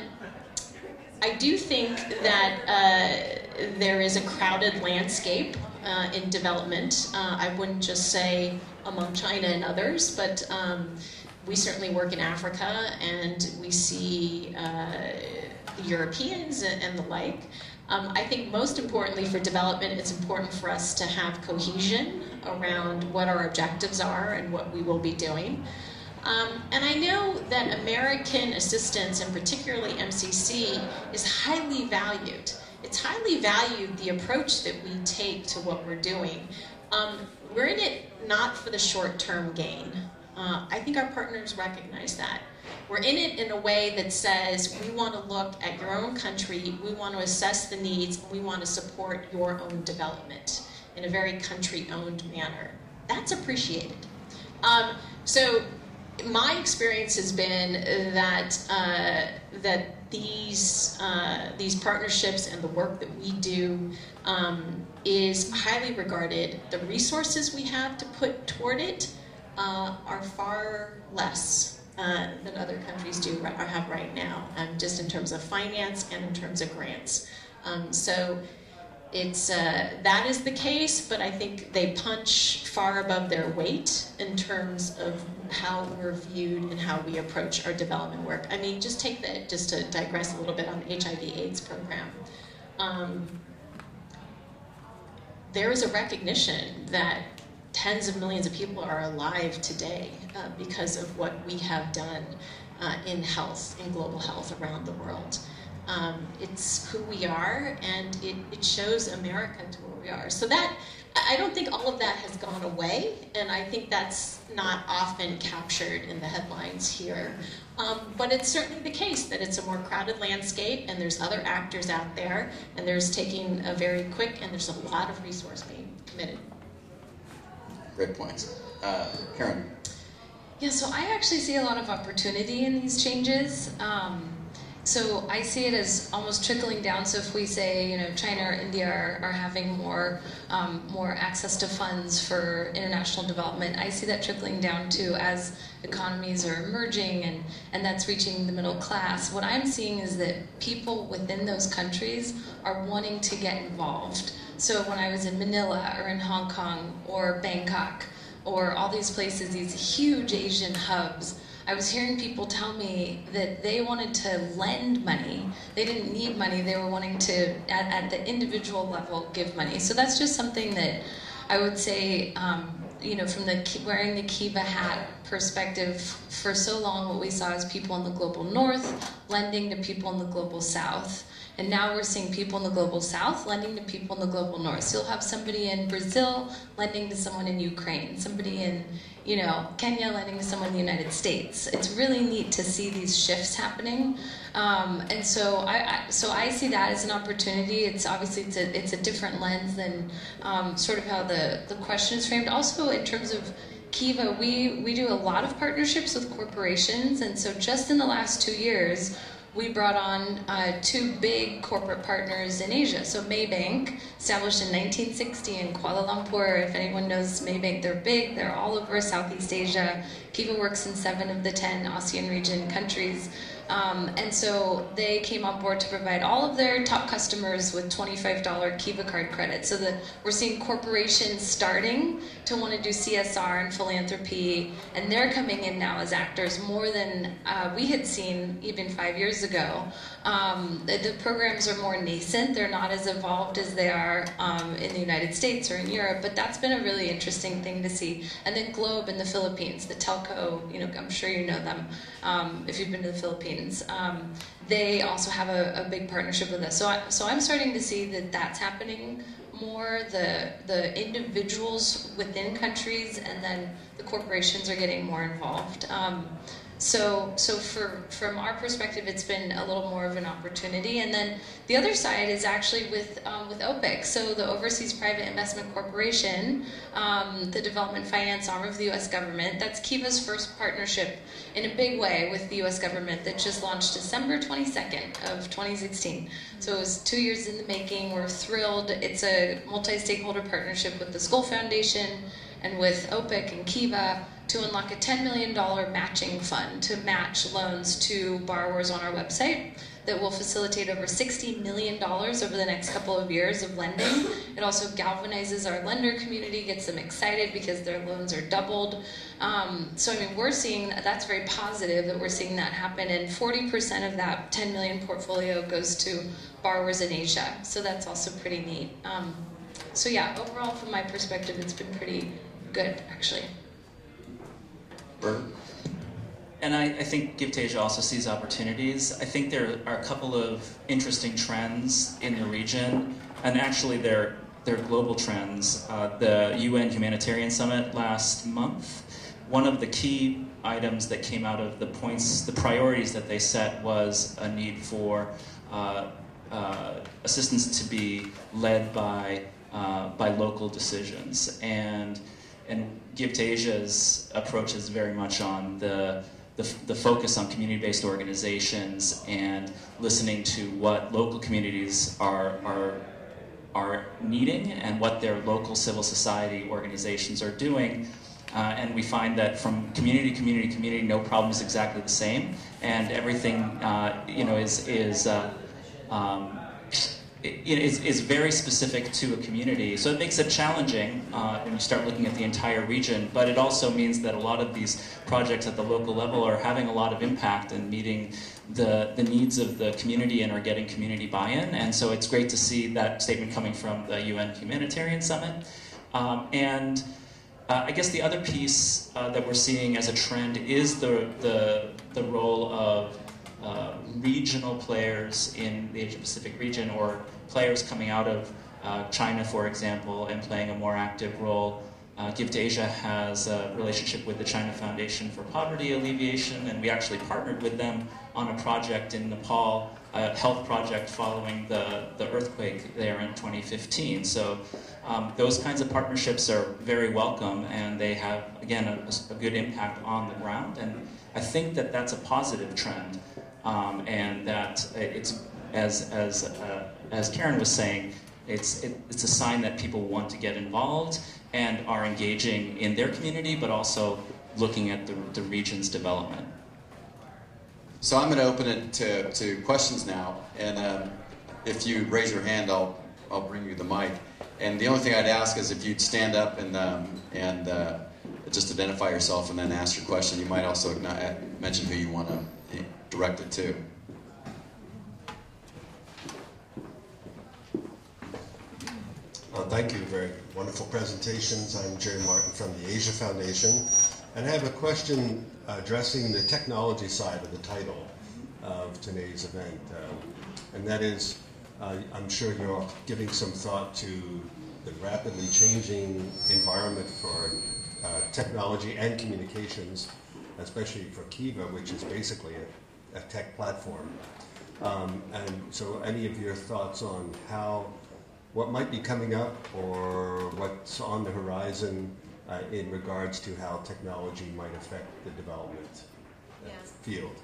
S2: I do think that uh, there is a crowded landscape uh, in development. Uh, I wouldn't just say among China and others, but um, we certainly work in Africa, and we see uh, Europeans and the like. Um, I think most importantly for development, it's important for us to have cohesion around what our objectives are and what we will be doing. Um, and I know that American assistance, and particularly M C C, is highly valued. It's highly valued, the approach that we take to what we're doing. Um, we're in it not for the short-term gain. Uh, I think our partners recognize that. We're in it in a way that says we want to look at your own country, we want to assess the needs, and we want to support your own development in a very country-owned manner. That's appreciated. Um, so my experience has been that uh, that these uh, these partnerships and the work that we do um, is highly regarded. The resources we have to put toward it Uh, are far less uh, than other countries do or have right now, um, just in terms of finance and in terms of grants. Um, so it's uh, that is the case, but I think they punch far above their weight in terms of how we're viewed and how we approach our development work. I mean, just take the just to digress a little bit on the H I V AIDS program. Um, there is a recognition that tens of millions of people are alive today uh, because of what we have done uh, in health, in global health around the world. Um, it's who we are, and it, it shows America to where we are. So that, I don't think all of that has gone away, and I think that's not often captured in the headlines here. Um, but it's certainly the case that it's a more crowded landscape, and there's other actors out there, and there's taking a very quick, and there's a lot of resource being committed.
S1: Great points. Uh, Karen.
S5: Yeah, so I actually see a lot of opportunity in these changes. Um, so I see it as almost trickling down. So if we say, you know, China or India are, are having more um, more access to funds for international development, I see that trickling down too as economies are emerging and, and that's reaching the middle class. What I'm seeing is that people within those countries are wanting to get involved. So when I was in Manila or in Hong Kong or Bangkok or all these places, these huge Asian hubs, I was hearing people tell me that they wanted to lend money. They didn't need money. They were wanting to, at, at the individual level, give money. So that's just something that I would say, um, you know, from the wearing the Kiva hat perspective, for so long what we saw is people in the global north lending to people in the global south. And now we're seeing people in the global south lending to people in the global north. So you'll have somebody in Brazil lending to someone in Ukraine, somebody in, you know, Kenya lending to someone in the United States. It's really neat to see these shifts happening. Um, and so I, I so I see that as an opportunity. It's obviously it's a it's a different lens than um, sort of how the, the question is framed. Also in terms of Kiva, we, we do a lot of partnerships with corporations, and so just in the last two years, we brought on uh, two big corporate partners in Asia. So Maybank, established in nineteen sixty in Kuala Lumpur. If anyone knows Maybank, they're big. They're all over Southeast Asia. Kiva works in seven of the ten ASEAN region countries. Um, and so they came on board to provide all of their top customers with twenty-five dollar Kiva card credit. So that we're seeing corporations starting to want to do C S R and philanthropy, and they're coming in now as actors more than uh, we had seen even five years ago. Um, the, the programs are more nascent. They're not as evolved as they are um, in the United States or in Europe, but that's been a really interesting thing to see. And then Globe in the Philippines, the telco, you know, I'm sure you know them um, if you've been to the Philippines. Um, they also have a, a big partnership with us. So, I, so I'm starting to see that that's happening more. The the individuals within countries and then the corporations are getting more involved. Um, so so for from our perspective, it's been a little more of an opportunity. And then the other side is actually with um, with O P I C, so the Overseas Private Investment Corporation, um, the development finance arm of the U S government. That's Kiva's first partnership in a big way with the U S government that just launched December twenty-second of twenty sixteen. So it was two years in the making. We're thrilled. It's a multi-stakeholder partnership with the Skoll Foundation and with O P I C and Kiva to unlock a ten million dollar matching fund to match loans to borrowers on our website that will facilitate over sixty million dollars over the next couple of years of lending. It also galvanizes our lender community, gets them excited because their loans are doubled. Um, so I mean, we're seeing, that's very positive that we're seeing that happen, and forty percent of that ten million portfolio goes to borrowers in Asia. So that's also pretty neat. Um, so yeah, overall from my perspective, it's been pretty good, actually.
S1: Birger?
S4: And I, I think Give to Asia also sees opportunities. I think there are a couple of interesting trends in the region, and actually they're, they're global trends. Uh, the U N Humanitarian Summit last month, one of the key items that came out of the points, the priorities that they set was a need for uh, uh, assistance to be led by, uh, by local decisions. And, and Give to Asia's approach is very much on the The, the focus on community-based organizations and listening to what local communities are, are, are needing and what their local civil society organizations are doing. Uh, and we find that from community to community to community, no problem is exactly the same, and everything uh, you know is is uh, um, it is, is very specific to a community. So it makes it challenging uh, when you start looking at the entire region, but it also means that a lot of these projects at the local level are having a lot of impact and meeting the, the needs of the community and are getting community buy-in. And so it's great to see that statement coming from the U N Humanitarian Summit. Um, and uh, I guess the other piece uh, that we're seeing as a trend is the, the, the role of Uh, regional players in the Asia-Pacific region, or players coming out of uh, China, for example, and playing a more active role. Uh, Give to Asia has a relationship with the China Foundation for Poverty Alleviation, and we actually partnered with them on a project in Nepal, a health project following the, the earthquake there in twenty fifteen. So um, those kinds of partnerships are very welcome, and they have, again, a, a good impact on the ground, and I think that that's a positive trend. Um, and that it's, as as uh, as Karen was saying, it's it, it's a sign that people want to get involved and are engaging in their community, but also looking at the, the region's development.
S1: So I'm going to open it to, to questions now, and um, if you raise your hand, I'll I'll bring you the mic. And the only thing I'd ask is if you'd stand up and um, and uh, just identify yourself and then ask your question. You might also mention who you want to direct it to.
S6: Uh, thank you. Very wonderful presentations. I'm Jerry Martin from the Asia Foundation, and I have a question addressing the technology side of the title of today's event, um, and that is, uh, I'm sure you're giving some thought to the rapidly changing environment for uh, technology and communications, especially for Kiva, which is basically a a tech platform. Um, and so any of your thoughts on how, what might be coming up or what's on the horizon uh, in regards to how technology might affect the development uh,
S2: Yeah.
S6: field.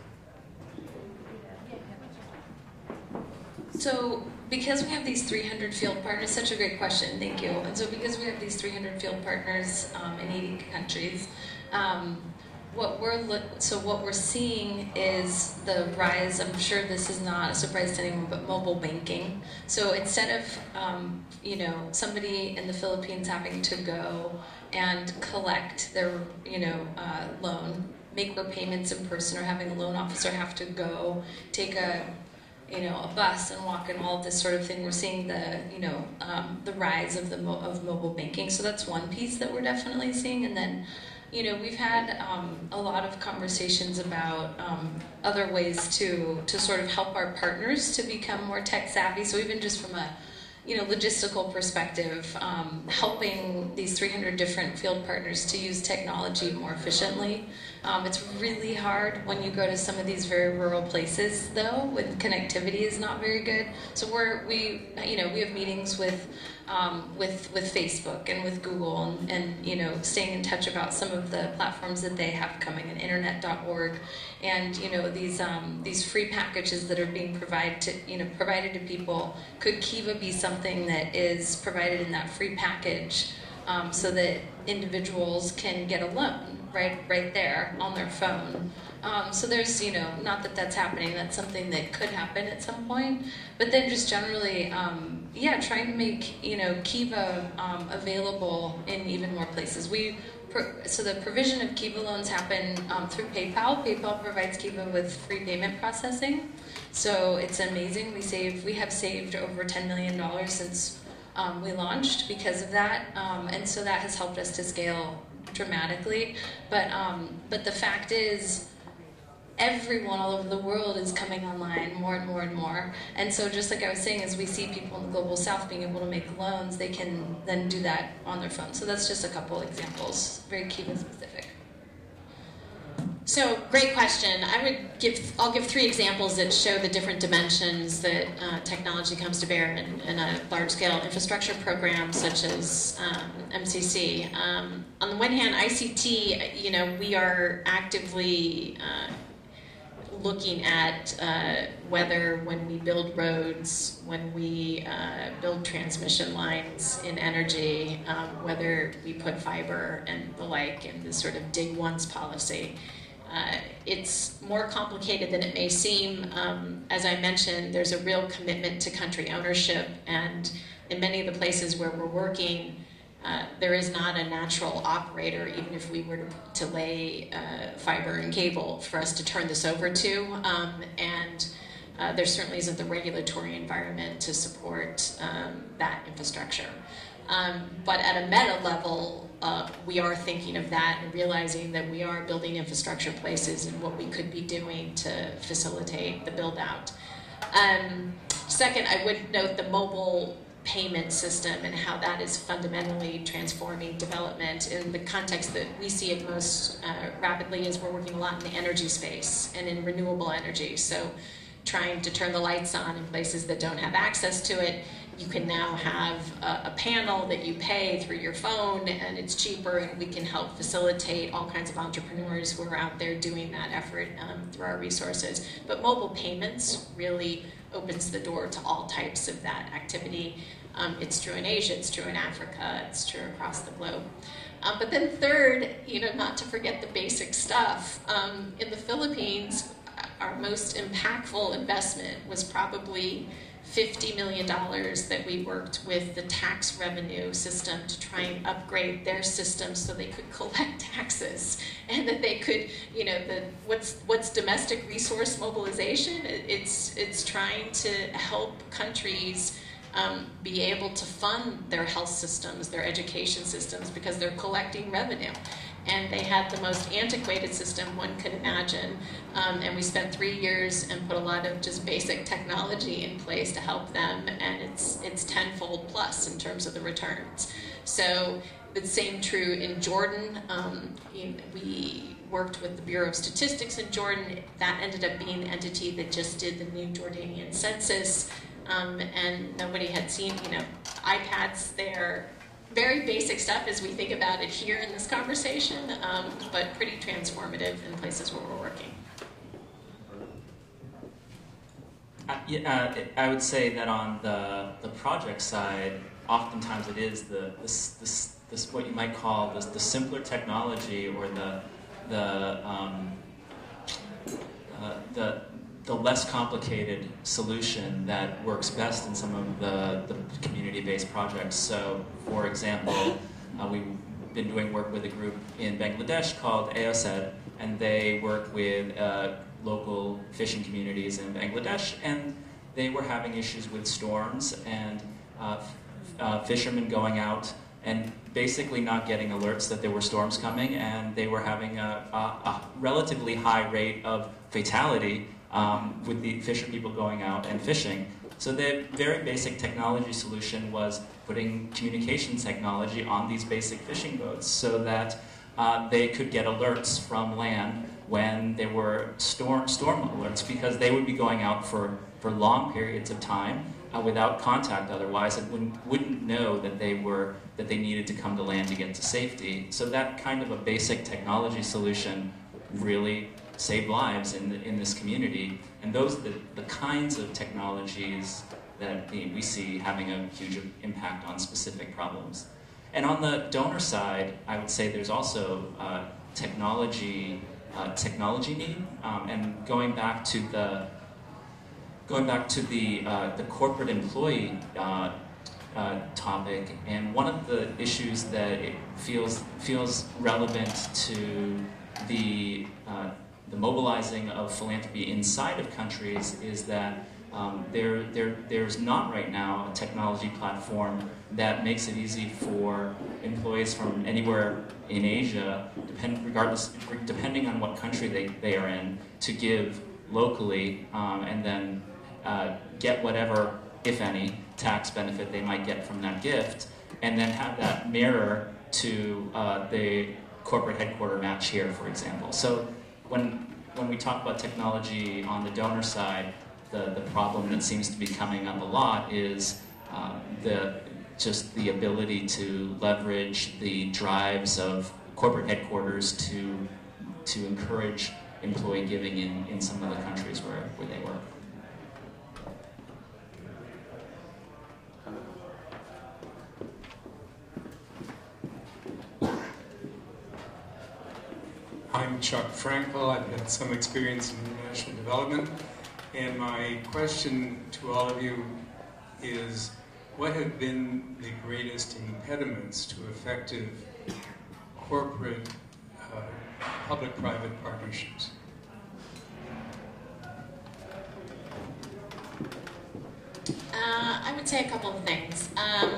S5: So because we have these three hundred field partners, such a great question, thank you. And so because we have these three hundred field partners um, in eighty countries, um, what we're lo- so what we're seeing is the rise. I'm sure this is not a surprise to anyone, but mobile banking. So instead of um, you know somebody in the Philippines having to go and collect their you know uh, loan, make repayments in person, or having a loan officer have to go take a you know, a bus and walk and all of this sort of thing. We're seeing the, you know, um, the rise of the mo- of mobile banking. So that's one piece that we're definitely seeing. And then, you know, we've had um, a lot of conversations about um, other ways to to sort of help our partners to become more tech savvy. So even just from a, you know, logistical perspective, um, helping these three hundred different field partners to use technology more efficiently. Um, it's really hard when you go to some of these very rural places, though, when connectivity is not very good. So we're we you know we have meetings with um, with with Facebook and with Google and, and you know staying in touch about some of the platforms that they have coming, and internet dot org, and you know these um, these free packages that are being provided to you know provided to people. Could Kiva be something that is provided in that free package, um, so that individuals can get a loan right right there on their phone? Um, so there's, you know, not that that's happening, that's something that could happen at some point, but then just generally, um, yeah, trying to make, you know, Kiva um, available in even more places. We So the provision of Kiva loans happen um, through PayPal. PayPal provides Kiva with free payment processing. So it's amazing. We save, we have saved over ten million dollars since um, we launched because of that. Um, and so that has helped us to scale dramatically. But um, but the fact is, everyone all over the world is coming online more and more and more. And so just like I was saying, as we see people in the global south being able to make loans, they can then do that on their phone. So that's just a couple examples, very Kiva specific.
S2: So, great question. I would give, I'll give three examples that show the different dimensions that uh, technology comes to bear in, in a large-scale infrastructure program such as um, M C C. Um, on the one hand, I C T, you know, we are actively uh, looking at uh, whether when we build roads, when we uh, build transmission lines in energy, um, whether we put fiber and the like in this sort of dig once policy. Uh, it's more complicated than it may seem. Um, as I mentioned, there's a real commitment to country ownership, and in many of the places where we're working, uh, there is not a natural operator, even if we were to, to lay uh, fiber and cable for us to turn this over to. Um, and uh, there certainly isn't the regulatory environment to support um, that infrastructure. Um, but at a meta level, uh, we are thinking of that and realizing that we are building infrastructure places and what we could be doing to facilitate the build out. Um, second, I would note the mobile payment system and how that is fundamentally transforming development. In the context that we see it most uh, rapidly is we're working a lot in the energy space and in renewable energy. So trying to turn the lights on in places that don't have access to it. You can now have a, a panel that you pay through your phone, and it's cheaper, and we can help facilitate all kinds of entrepreneurs who are out there doing that effort um, through our resources. But mobile payments really opens the door to all types of that activity. Um, it's true in Asia, it's true in Africa, it's true across the globe. Um, but then third, you know, not to forget the basic stuff. Um, in the Philippines, our most impactful investment was probably fifty million dollars that we worked with the tax revenue system to try and upgrade their system so they could collect taxes, and that they could, you know, the what's what's domestic resource mobilization? It's it's trying to help countries um, be able to fund their health systems, their education systems, because they're collecting revenue. And they had the most antiquated system one could imagine. Um, and we spent three years and put a lot of just basic technology in place to help them, and it's it's tenfold plus in terms of the returns. So the same true in Jordan. Um, in, we worked with the Bureau of Statistics in Jordan. That ended up being the entity that just did the new Jordanian census, um, and nobody had seen, you know, iPads there very basic stuff as we think about it here in this conversation, um, but pretty transformative in places where we're working.
S4: Uh, yeah, uh, I would say that on the, the project side, oftentimes it is the this, this, this what you might call this, the simpler technology or the the um, uh, the the less complicated solution that works best in some of the, the community-based projects. So, for example, uh, we've been doing work with a group in Bangladesh called A O S E D, and they work with uh, local fishing communities in Bangladesh, and they were having issues with storms and uh, uh, fishermen going out and basically not getting alerts that there were storms coming, and they were having a, a, a relatively high rate of fatality um, with the fisher people going out and fishing. So the very basic technology solution was putting communications technology on these basic fishing boats so that uh, they could get alerts from land when there were storm, storm alerts, because they would be going out for, for long periods of time uh, without contact otherwise, and wouldn't, wouldn't know that they were that they needed to come to land to get to safety. So that kind of a basic technology solution really saved lives in, the, in this community. And those are the, the kinds of technologies that we see having a huge impact on specific problems. And on the donor side, I would say there's also uh, technology uh, technology need. Um, and going back to the going back to the uh, the corporate employee uh, uh, topic, and one of the issues that it feels feels relevant to the uh, the mobilizing of philanthropy inside of countries is that um, there, there, there's not right now a technology platform that makes it easy for employees from anywhere in Asia, depend, regardless, depending on what country they, they are in, to give locally um, and then uh, get whatever, if any, tax benefit they might get from that gift, and then have that mirror to uh, the corporate headquarter match here, for example. So when when we talk about technology on the donor side, the, the problem that seems to be coming up a lot is um, the just the ability to leverage the drives of corporate headquarters to to encourage employee giving in, in some of the countries where, where they work.
S7: I'm Chuck Frankel. I've had some experience in international development, and my question to all of you is, what have been the greatest impediments to effective corporate uh, public-private partnerships?
S2: Uh, I would say a couple of things. Um,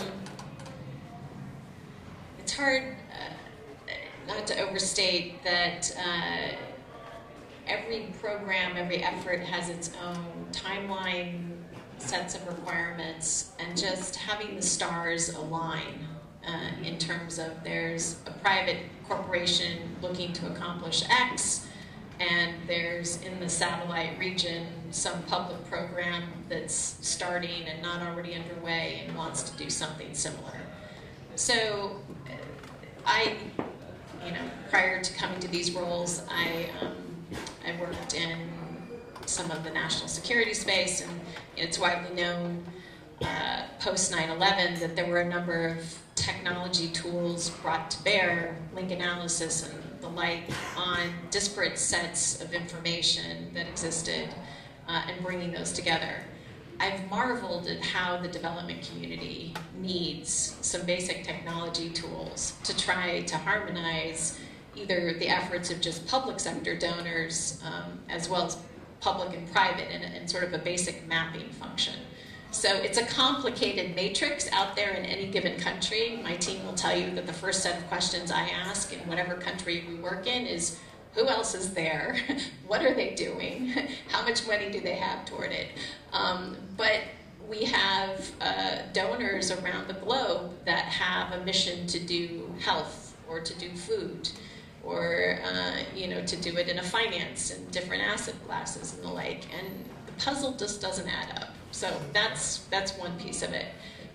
S2: it's hard not to overstate that uh, every program, every effort has its own timeline, sets of requirements, and just having the stars align uh, in terms of there's a private corporation looking to accomplish X, and there's in the satellite region some public program that's starting and not already underway and wants to do something similar. So I You know, prior to coming to these roles, I um, I worked in some of the national security space, and it's widely known uh, post nine eleven that there were a number of technology tools brought to bear, link analysis and the like, on disparate sets of information that existed, uh, and bringing those together. I've marveled at how the development community needs some basic technology tools to try to harmonize either the efforts of just public sector donors um, as well as public and private in, in sort of a basic mapping function. So it's a complicated matrix out there in any given country. My team will tell you that the first set of questions I ask in whatever country we work in is, who else is there? What are they doing? How much money do they have toward it? Um, but we have uh, donors around the globe that have a mission to do health or to do food or uh, you know, to do it in a finance and different asset classes and the like. And the puzzle just doesn't add up. So that's, that's one piece of it.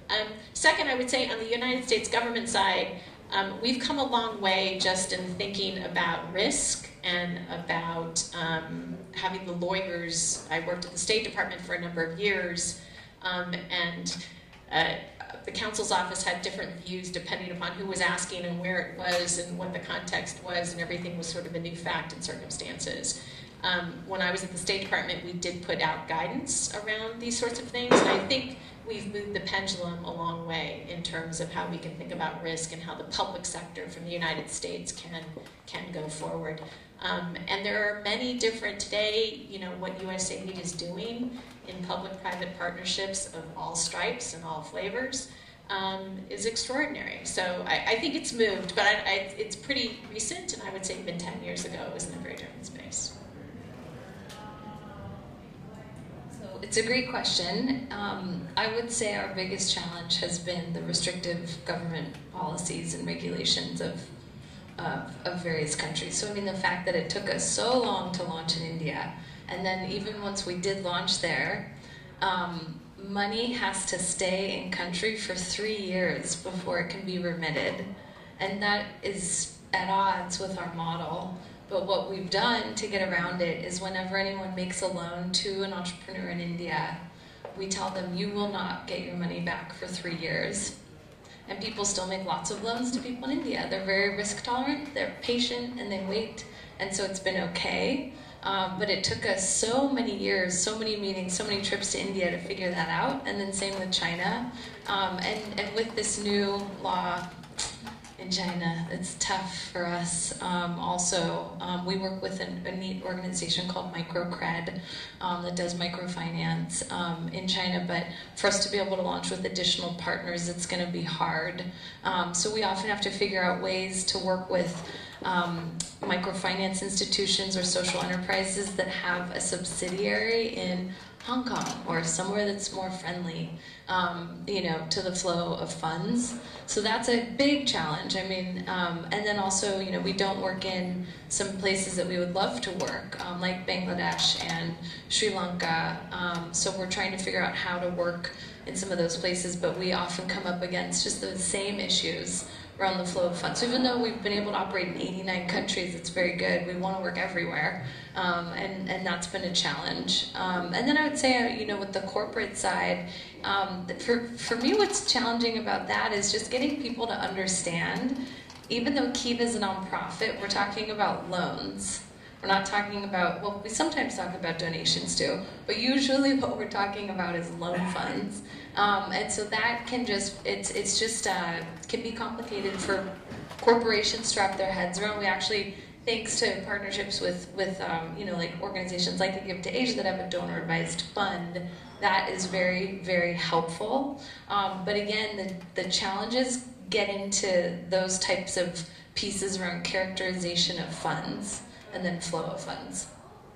S2: Um, second, I would say on the United States government side, um, we've come a long way just in thinking about risk and about um, having the lawyers. I worked at the State Department for a number of years, um, and uh, the counsel's office had different views depending upon who was asking and where it was and what the context was, and everything was sort of a new fact and circumstances. Um, when I was at the State Department, we did put out guidance around these sorts of things, and I think we've moved the pendulum a long way in terms of how we can think about risk and how the public sector from the United States can can go forward. Um, and there are many different, today, you know, what U S A I D is doing in public-private partnerships of all stripes and all flavors um, is extraordinary. So I, I think it's moved, but I, I, it's pretty recent, and I would say even ten years ago it was in a very different space.
S5: It's a great question. Um, I would say our biggest challenge has been the restrictive government policies and regulations of, of, of various countries. So I mean, the fact that it took us so long to launch in India, and then even once we did launch there, um, money has to stay in country for three years before it can be remitted. And that is at odds with our model. But what we've done to get around it is whenever anyone makes a loan to an entrepreneur in India, we tell them, you will not get your money back for three years. And people still make lots of loans to people in India. They're very risk tolerant, they're patient, and they wait. And so it's been okay. Um, but it took us so many years, so many meetings, so many trips to India to figure that out. And then same with China. Um, and, and with this new law in China, it's tough for us. Um, also, um, we work with an, a neat organization called Microcred um, that does microfinance um, in China, but for us to be able to launch with additional partners, it's going to be hard. Um, so we often have to figure out ways to work with um, microfinance institutions or social enterprises that have a subsidiary in Hong Kong or somewhere that's more friendly, um, you know, to the flow of funds. So that's a big challenge. I mean, um, and then also, you know, we don't work in some places that we would love to work, um, like Bangladesh and Sri Lanka. Um, so we're trying to figure out how to work in some of those places, but we often come up against just the same issues around the flow of funds. So even though we've been able to operate in eighty-nine countries, it's very good. We want to work everywhere, um, and, and that's been a challenge. Um, and then I would say, you know, with the corporate side, um, for, for me what's challenging about that is just getting people to understand, even though Kiva is a nonprofit, we're talking about loans. We're not talking about, well, we sometimes talk about donations too, but usually what we're talking about is loan funds. Um, and so that can just, it's it's just, uh, can be complicated for corporations to wrap their heads around. We actually, thanks to partnerships with, with um, you know, like organizations like the Give to Asia that have a donor advised fund, that is very, very helpful. Um, but again, the, the challenges get into those types of pieces around characterization of funds and then flow of funds.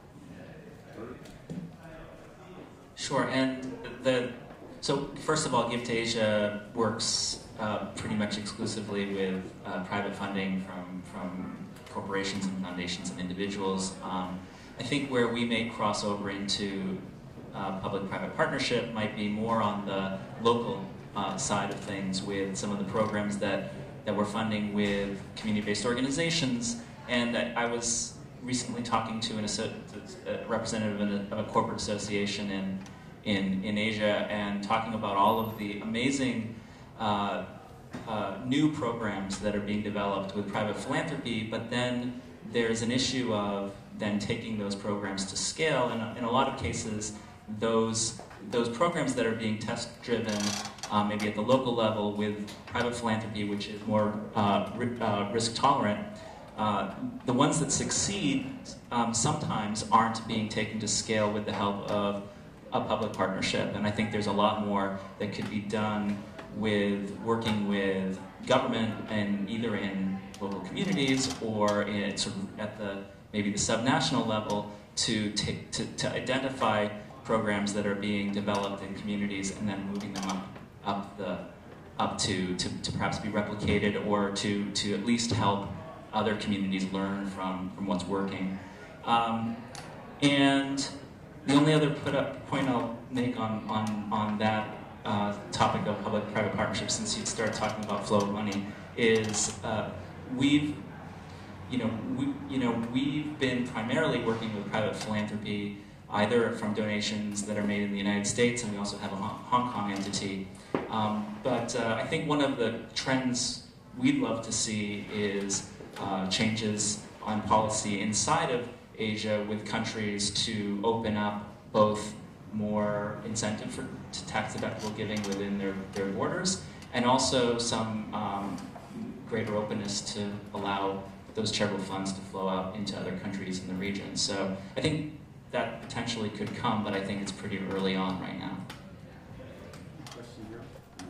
S4: Sure, and the so first of all, Give to Asia works uh, pretty much exclusively with uh, private funding from from corporations and foundations and individuals. Um, I think where we may cross over into uh, public-private partnership might be more on the local uh, side of things with some of the programs that that we're funding with community-based organizations. And I, I was recently talking to an a representative of a corporate association in, in, in Asia and talking about all of the amazing uh, uh, new programs that are being developed with private philanthropy, but then there's an issue of then taking those programs to scale, and in a lot of cases, those, those programs that are being test-driven, um, maybe at the local level with private philanthropy, which is more uh, ri uh, risk-tolerant, Uh, the ones that succeed um, sometimes aren't being taken to scale with the help of a public partnership. And I think there's a lot more that could be done with working with government and either in local communities or in sort of at the maybe the subnational level to take to, to identify programs that are being developed in communities and then moving them up up the up to to, to perhaps be replicated or to to at least help other communities learn from, from what's working. Um, and the only other put up point I'll make on, on, on that uh, topic of public-private partnerships, since you started talking about flow of money, is uh, we've, you know, we, you know, we've been primarily working with private philanthropy, either from donations that are made in the United States, and we also have a Hong Kong entity. Um, but uh, I think one of the trends we'd love to see is uh, changes on policy inside of Asia with countries to open up both more incentive for tax-deductible giving within their, their borders, and also some um, greater openness to allow those charitable funds to flow out into other countries in the region. So I think that potentially could come, but I think it's pretty early on right now.
S1: Question here.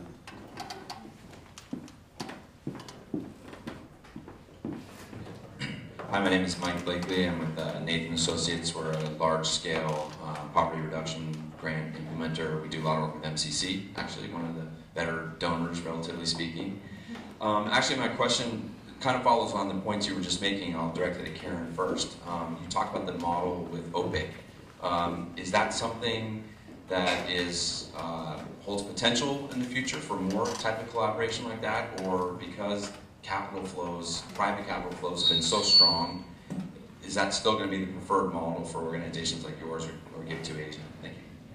S8: Hi, my name is Mike Blakely. I'm with uh, Nathan Associates. We're a large-scale uh, poverty reduction grant implementer. We do a lot of work with M C C, actually one of the better donors, relatively speaking. Um, actually, my question kind of follows on the points you were just making. I'll direct it to Karen first. Um, you talked about the model with O P I C. Um, is that something that is uh, holds potential in the future for more type of collaboration like that, or because capital flows, private capital flows have been so strong, is that still going to be the preferred model for organizations like yours or, or Give to Asia? Thank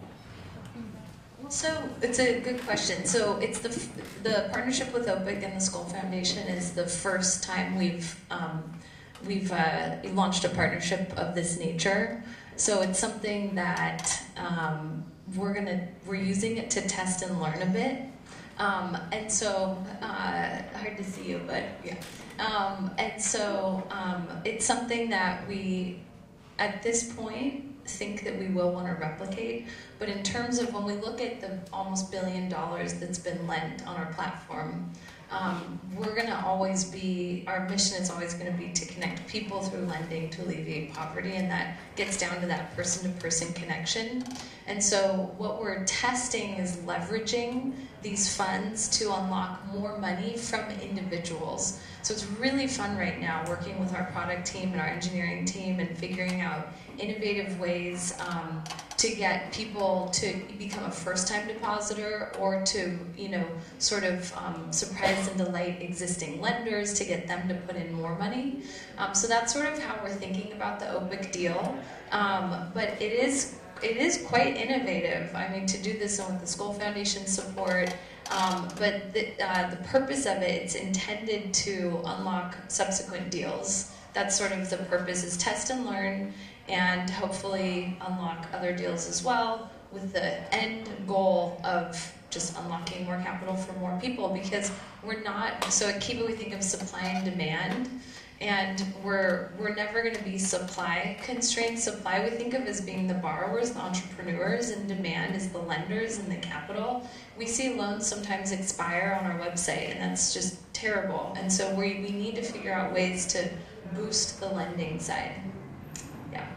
S8: you.
S5: Well, so it's a good question. So it's the the partnership with O P I C and the Skull Foundation is the first time we've um, we've uh, launched a partnership of this nature. So it's something that um, we're gonna we're using it to test and learn a bit. Um, and so, uh, hard to see you, but yeah. Um, and so, um, it's something that we, at this point, think that we will want to replicate. But in terms of when we look at the almost billion dollars that's been lent on our platform, um, we're going to always be, our mission is always going to be to connect people through lending to alleviate poverty, and that gets down to that person-to-person connection. And so what we're testing is leveraging these funds to unlock more money from individuals. So it's really fun right now working with our product team and our engineering team and figuring out innovative ways um, to get people to become a first-time depositor, or to, you know, sort of um, surprise and delight existing lenders to get them to put in more money. Um, so that's sort of how we're thinking about the O P I C deal. Um, but it is it is quite innovative. I mean, to do this with the Skull Foundation support. Um, but the, uh, the purpose of it, it's intended to unlock subsequent deals. That's sort of the purpose, is test and learn, and hopefully unlock other deals as well, with the end goal of just unlocking more capital for more people, because we're not, so at Kiva we think of supply and demand, and we're we're never going to be supply constrained. Supply we think of as being the borrowers, the entrepreneurs, and demand is the lenders and the capital. We see loans sometimes expire on our website, and that's just terrible. And so we, we need to figure out ways to boost the lending side. Yeah.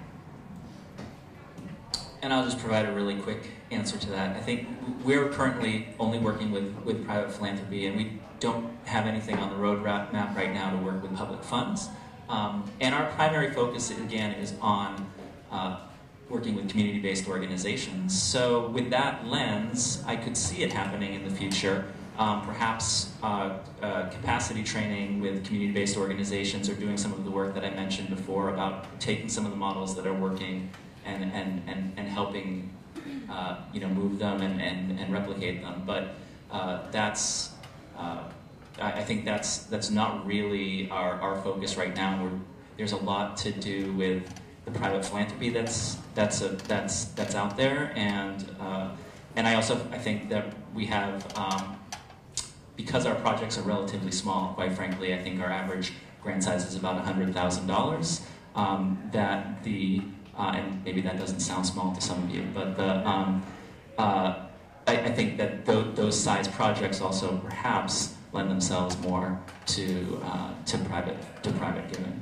S4: And I'll just provide a really quick answer to that. I think we're currently only working with, with private philanthropy, and we don't have anything on the roadmap right now to work with public funds. Um, and our primary focus, again, is on uh, working with community-based organizations. So with that lens, I could see it happening in the future. Um, perhaps uh, uh, capacity training with community-based organizations, or doing some of the work that I mentioned before about taking some of the models that are working and, and, and, and helping uh, you know, move them and, and, and replicate them. But uh, that's, uh, I, I think that's, that's not really our, our focus right now. We're, there's a lot to do with the private philanthropy that's, that's, a, that's, that's out there. And, uh, and I also I think that we have, um, because our projects are relatively small, quite frankly, I think our average grant size is about one hundred thousand dollars, um, that the, uh, and maybe that doesn't sound small to some of you, but the, um, uh, I, I think that th those size projects also perhaps lend themselves more to, uh, to, private, to private giving.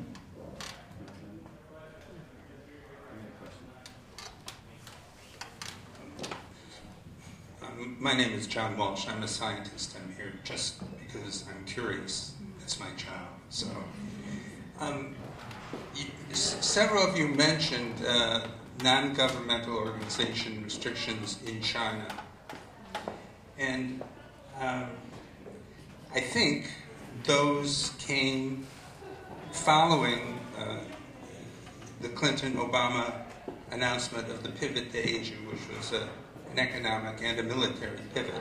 S7: My name is John Walsh. I'm a scientist. I'm here just because I'm curious. It's my job. So, um, you, several of you mentioned uh, non-governmental organization restrictions in China. And um, I think those came following uh, the Clinton-Obama announcement of the pivot to Asia, which was a, an economic and a military pivot.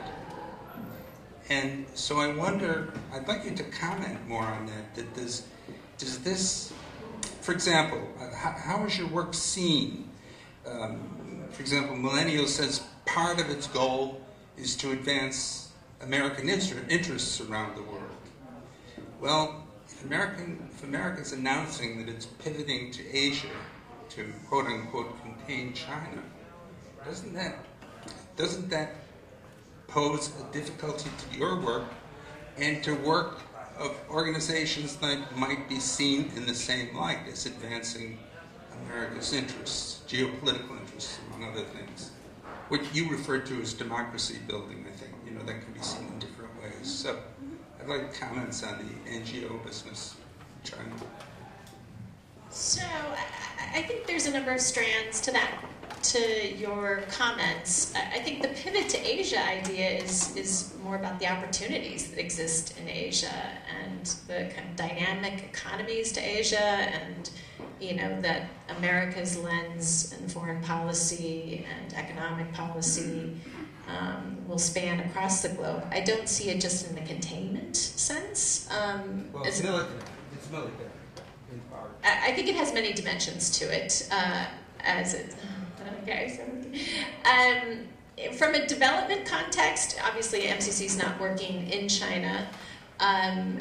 S7: And so I wonder, I'd like you to comment more on that. that does, does this, for example, uh, how, how is your work seen? Um, for example, Millennium says part of its goal is to advance American inter interests around the world. Well, if, American, if America's announcing that it's pivoting to Asia to quote-unquote contain China, doesn't that, doesn't that pose a difficulty to your work and to work of organizations that might be seen in the same light as advancing America's interests, geopolitical interests, among other things, which you referred to as democracy building, I think. You know, that can be seen in different ways. So I'd like comments on the N G O business in China.
S2: So I, I think there's a number of strands to that, to your comments. I think the pivot to Asia idea is, is more about the opportunities that exist in Asia and the kind of dynamic economies to Asia, and you know that America's lens in foreign policy and economic policy um, will span across the globe. I don't see it just in the containment sense. Um,
S9: well, it's military. It's military. In part.
S2: I, I think it has many dimensions to it, uh, as it. Okay, so, um, from a development context, obviously M C C is not working in China. Um,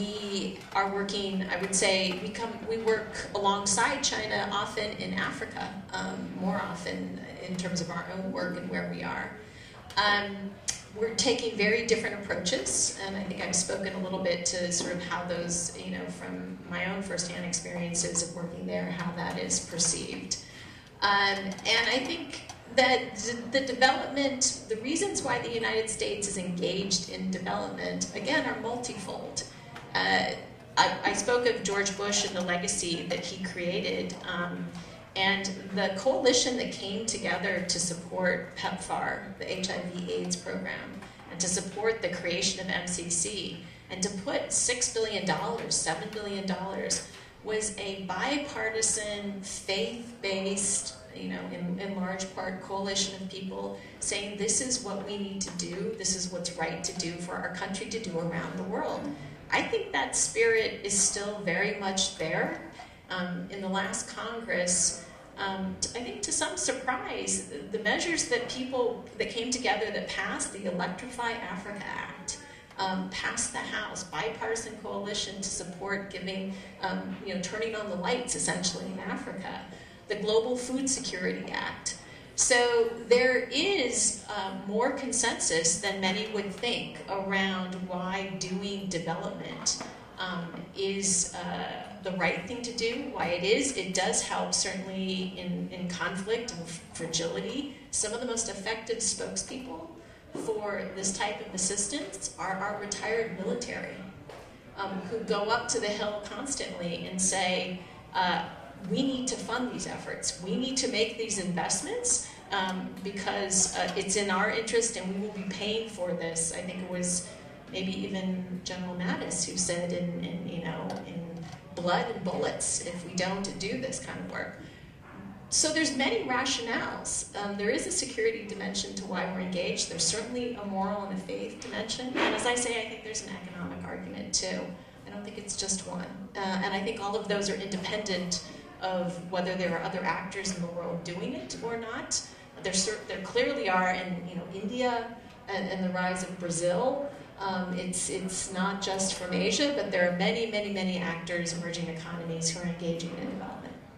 S2: we are working, I would say, we come, we work alongside China often in Africa, um, more often in terms of our own work and where we are. Um, we're taking very different approaches, and I think I've spoken a little bit to sort of how those, you know, from my own firsthand experiences of working there, how that is perceived. Um, and I think that the development, the reasons why the United States is engaged in development, again, are multifold. Uh, I, I spoke of George Bush and the legacy that he created, um, and the coalition that came together to support PEPFAR, the H I V AIDS program, and to support the creation of M C C, and to put six billion dollars, seven billion dollars, was a bipartisan, faith-based, you know, in, in large part, coalition of people saying this is what we need to do, this is what's right to do for our country to do around the world. I think that spirit is still very much there. Um, in the last Congress, um, I think to some surprise, the, the measures that people that came together that passed the Electrify Africa Act, Um, passed the House, bipartisan coalition to support giving, um, you know, turning on the lights essentially in Africa, the Global Food Security Act. So there is uh, more consensus than many would think around why doing development um, is uh, the right thing to do, why it is. It does help certainly in, in conflict and fragility. Some of the most effective spokespeople for this type of assistance are our retired military, um, who go up to the Hill constantly and say, uh, we need to fund these efforts. We need to make these investments um, because uh, it's in our interest and we will be paying for this. I think it was maybe even General Mattis who said in, in, you know, in blood and bullets if we don't do this kind of work. So there's many rationales. Um, there is a security dimension to why we're engaged. There's certainly a moral and a faith dimension. And as I say, I think there's an economic argument too. I don't think it's just one. Uh, and I think all of those are independent of whether there are other actors in the world doing it or not. There, there clearly are in you know, India and, and the rise of Brazil. Um, it's, it's not just from Asia, but there are many, many, many actors, emerging economies who are engaging in development.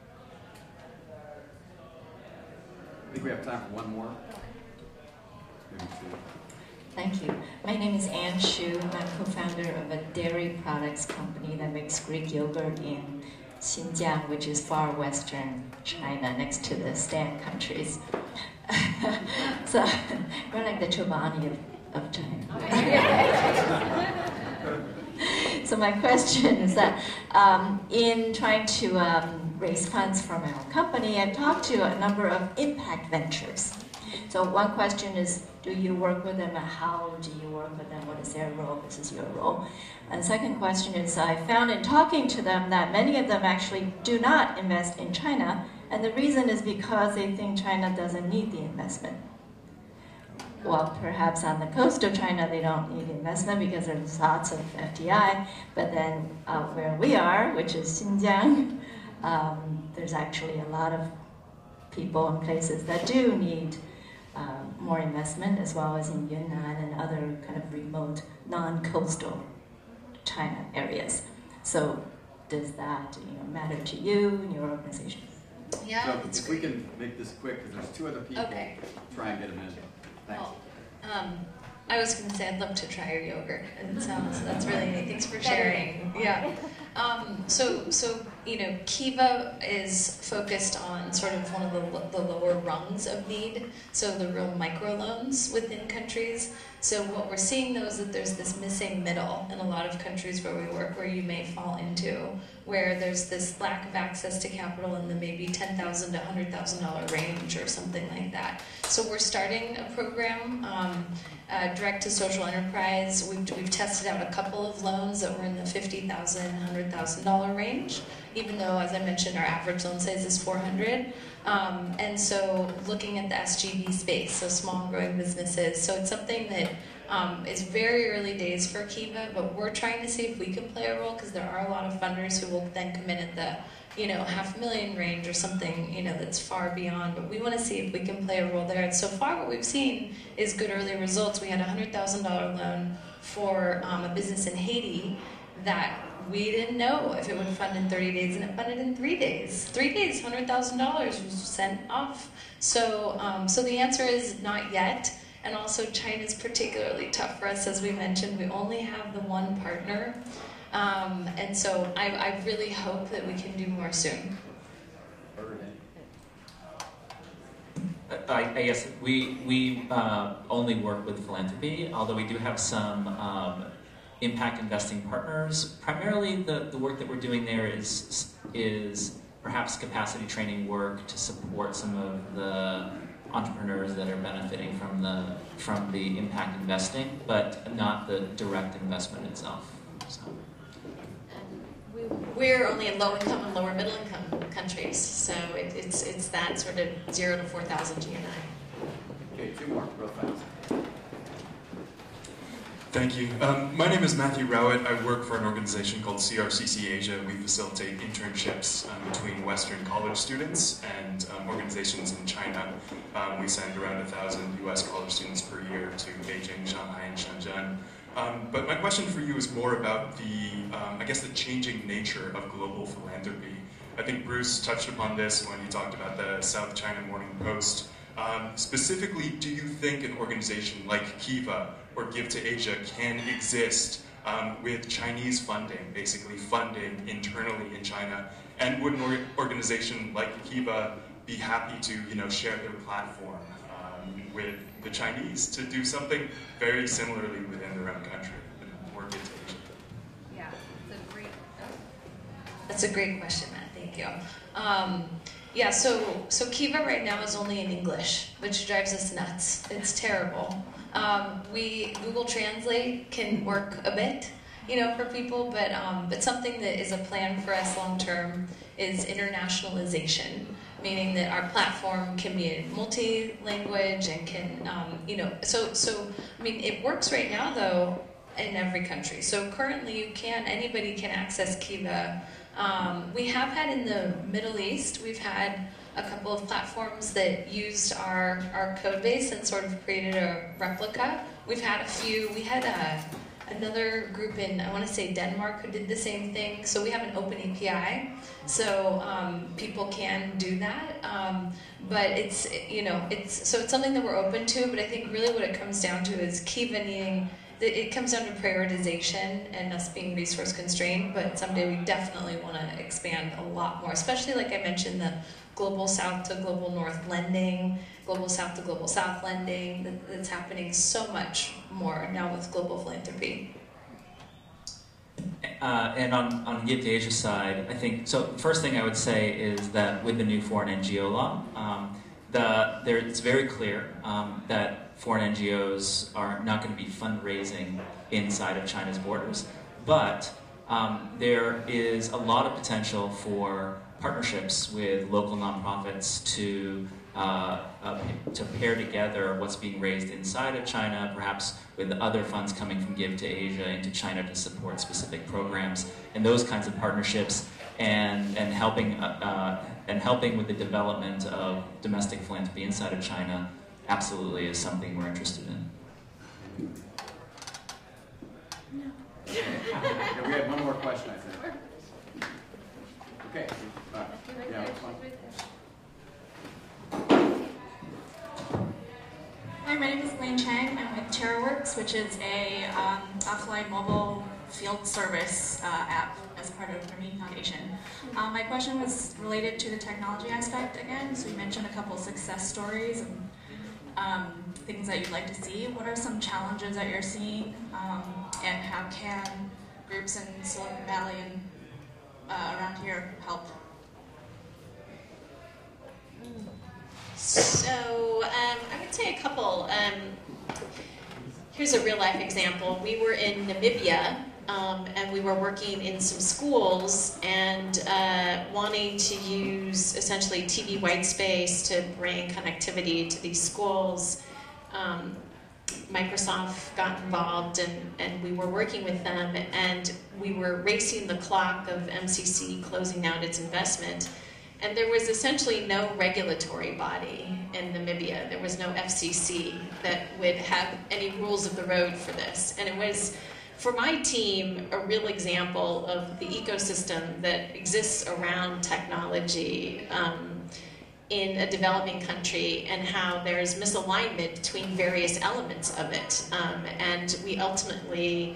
S10: I think we have time for one more. Maybe two.
S11: Thank you. My name is Anne Xu. I'm co-founder of a dairy products company that makes Greek yogurt in Xinjiang, which is far western China, next to the Stan countries. So we're like the Chobani of, of China. So my question is that um, in trying to um, raise funds for my own company, I've talked to a number of impact ventures. So one question is, do you work with them, and how do you work with them? What is their role versus your role? And the second question is, I found in talking to them that many of them actually do not invest in China, and the reason is because they think China doesn't need the investment. Well, perhaps on the coast of China they don't need investment because there's lots of F D I, but then uh, where we are, which is Xinjiang, um, there's actually a lot of people and places that do need uh, more investment, as well as in Yunnan and other kind of remote, non-coastal China areas. So does that, you know, matter to you and your organization?
S10: Yeah. So if we can make this quick, because there's two other people,
S5: okay.
S10: Try and get them in. Thanks.
S5: Well, um, I was going to say I'd love to try your yogurt. It sounds that's really neat. Thanks for sharing. Yeah. Um, so so you know, Kiva is focused on sort of one of the, the lower rungs of need. So the real microloans within countries. So what we're seeing though is that there's this missing middle in a lot of countries where we work, where you may fall into, where there's this lack of access to capital in the maybe ten thousand to one hundred thousand dollar range or something like that. So we're starting a program, um, uh, direct to social enterprise. We've, we've tested out a couple of loans that were in the fifty thousand, one hundred thousand dollar range, even though, as I mentioned, our average loan size is four hundred. Um, and so looking at the S G B space, so small and growing businesses. So it's something that um, is very early days for Kiva, but we're trying to see if we can play a role, because there are a lot of funders who will then come in at the, you know, half a million range or something, you know, that's far beyond. But we want to see if we can play a role there. And so far what we've seen is good early results. We had a one hundred thousand dollar loan for um, a business in Haiti that we didn't know if it would fund in thirty days, and it funded in three days. Three days, one hundred thousand dollars was sent off. So, um, so the answer is not yet. And also China's particularly tough for us, as we mentioned. We only have the one partner. Um, and so I, I really hope that we can do more soon.
S4: I, I guess we, we uh, only work with philanthropy, although we do have some um, impact investing partners. Primarily the, the work that we're doing there is, is perhaps capacity training work to support some of the entrepreneurs that are benefiting from the, from the impact investing, but not the direct investment itself. So.
S2: We're only in low income and lower middle income countries, so it, it's it's that sort of zero to four thousand G N I.
S10: Okay, two more, real fast.
S12: Thank you. Um, my name is Matthew Rowett. I work for an organization called C R C C Asia. We facilitate internships um, between Western college students and um, organizations in China. Um, we send around a thousand U S college students per year to Beijing, Shanghai, and Shenzhen. Um, but my question for you is more about the, um, I guess, the changing nature of global philanthropy. I think Bruce touched upon this when he talked about the South China Morning Post. Um, specifically, do you think an organization like Kiva or Give to Asia can exist um, with Chinese funding, basically funding internally in China? And would an or organization like Kiva be happy to, you know, share their platform um, with the Chinese to do something very similarly within their own country, or Give to Asia?
S5: Yeah, that's a great. That's a great question, Matt. Thank you. Um, Yeah, so so Kiva right now is only in English, which drives us nuts. It's terrible. Um, we Google Translate can work a bit, you know, for people, but um, but something that is a plan for us long term is internationalization, meaning that our platform can be multi-language and can, um, you know, so so I mean it works right now though in every country. So currently you can anybody can access Kiva. Um, we have had in the Middle East, we've had a couple of platforms that used our, our code base and sort of created a replica. We've had a few, we had a, another group in, I want to say Denmark, who did the same thing. So we have an open A P I, so um, people can do that. Um, but it's, you know, it's, so it's something that we're open to, but I think really what it comes down to is Kiva needing, it comes down to prioritization and us being resource constrained, but someday we definitely want to expand a lot more, especially like I mentioned, the global south to global north lending, global south to global south lending, that, that's happening so much more now with global philanthropy.
S4: Uh, and on, on the Give to Asia side, I think, so the first thing I would say is that with the new foreign N G O law, um, the, there, it's very clear um, that foreign N G Os are not going to be fundraising inside of China's borders, but um, there is a lot of potential for partnerships with local nonprofits to uh, uh, to pair together what's being raised inside of China, perhaps with other funds coming from Give to Asia into China to support specific programs, and those kinds of partnerships, and and helping uh, uh, and helping with the development of domestic philanthropy inside of China, absolutely is something we're interested in.
S10: Yeah, we had one more question, I think. Okay. Uh, yeah, that's fine.
S13: Hi, my name is Lane Chang. I'm with TerraWorks, which is a um, offline mobile field service uh, app as part of the Millennium Foundation. Um, my question was related to the technology aspect again. So you mentioned a couple success stories and um, things that you'd like to see. What are some challenges that you're seeing, um, and how can groups in Silicon Valley and uh, around here help?
S2: So um, I would say a couple. Um, here's a real life example. We were in Namibia um, and we were working in some schools and uh, wanting to use essentially T V white space to bring connectivity to these schools. Um, Microsoft got involved and, and we were working with them, and we were racing the clock of M C C closing out its investment. And there was essentially no regulatory body in Namibia. There was no F C C that would have any rules of the road for this. And it was, for my team, a real example of the ecosystem that exists around technology um, in a developing country, and how there's misalignment between various elements of it. Um, and we ultimately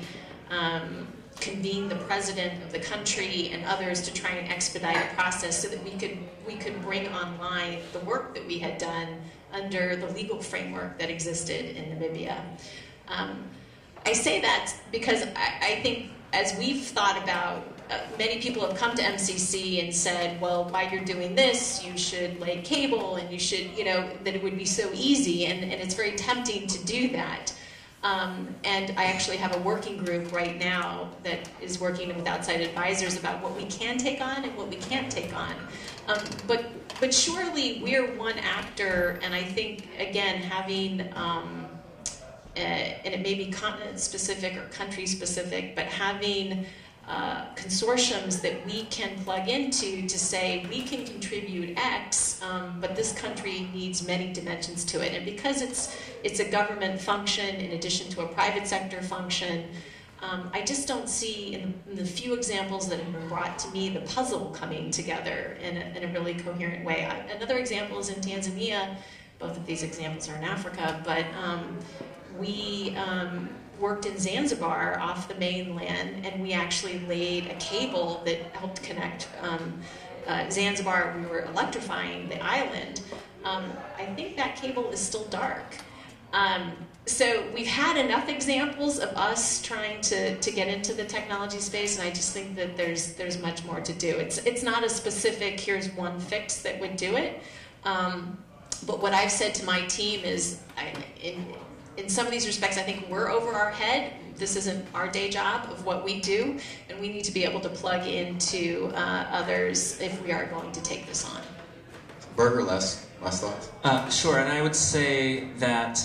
S2: um, convene the president of the country and others to try and expedite a process so that we could we could bring online the work that we had done under the legal framework that existed in Namibia. Um, I say that because I, I think as we've thought about, uh, many people have come to M C C and said, well, while you're doing this, you should lay cable and you should, you know, that it would be so easy, and, and it's very tempting to do that. Um, and I actually have a working group right now that is working with outside advisors about what we can take on and what we can't take on. Um, but but surely we're one actor, and I think, again, having, um, uh, and it may be continent specific or country specific, but having uh, consortiums that we can plug into to say we can contribute X, um, but this country needs many dimensions to it. And because it's it's a government function in addition to a private sector function, um, I just don't see in the, in the few examples that have been brought to me the puzzle coming together in a, in a really coherent way. I, another example is in Tanzania. Both of these examples are in Africa, but um, we um, worked in Zanzibar off the mainland, and we actually laid a cable that helped connect um, uh, Zanzibar. We were electrifying the island. Um, I think that cable is still dark. Um, so we've had enough examples of us trying to, to get into the technology space, and I just think that there's there's much more to do. It's it's not a specific, here's one fix that would do it. Um, but what I've said to my team is, I, in, in some of these respects, I think we're over our head. This isn't our day job of what we do, and we need to be able to plug into uh, others if we are going to take this on.
S8: Birger, last, last thoughts?
S4: Uh, sure, and I would say that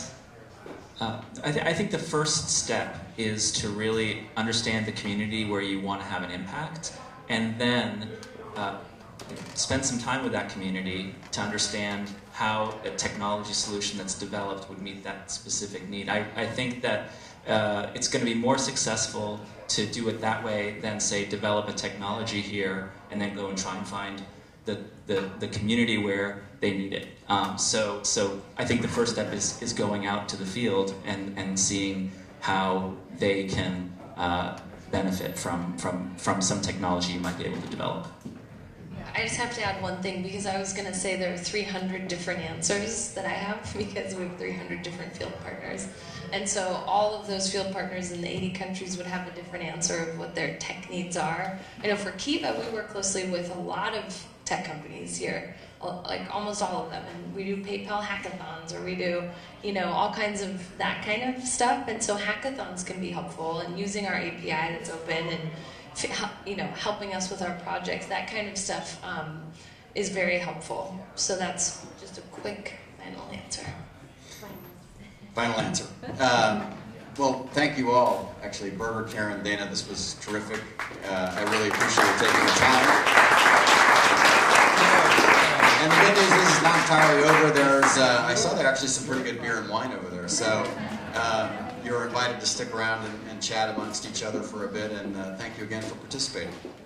S4: uh, I, th I think the first step is to really understand the community where you want to have an impact, and then uh, spend some time with that community to understand how a technology solution that's developed would meet that specific need. I, I think that uh, it's going to be more successful to do it that way than, say, develop a technology here and then go and try and find the, the, the community where they need it. Um, so, so I think the first step is, is going out to the field and, and seeing how they can uh, benefit from, from, from some technology you might be able to develop.
S5: I just have to add one thing, because I was going to say there are three hundred different answers that I have, because we have three hundred different field partners. And so all of those field partners in the eighty countries would have a different answer of what their tech needs are. I know for Kiva, we work closely with a lot of tech companies here, like almost all of them. And we do PayPal hackathons, or we do, you know, all kinds of that kind of stuff. And so hackathons can be helpful, and using our A P I that's open and, you know, helping us with our projects, that kind of stuff um, is very helpful. So that's just a quick final answer.
S1: Final answer. Um, well, thank you all. Actually, Birger, Karen, Dana, this was terrific. Uh, I really appreciate you taking the time. And the good news is it's not entirely over. There's, uh, I saw there actually some pretty good beer and wine over there. So uh, you're invited to stick around and, and chat amongst each other for a bit. And uh, thank you again for participating.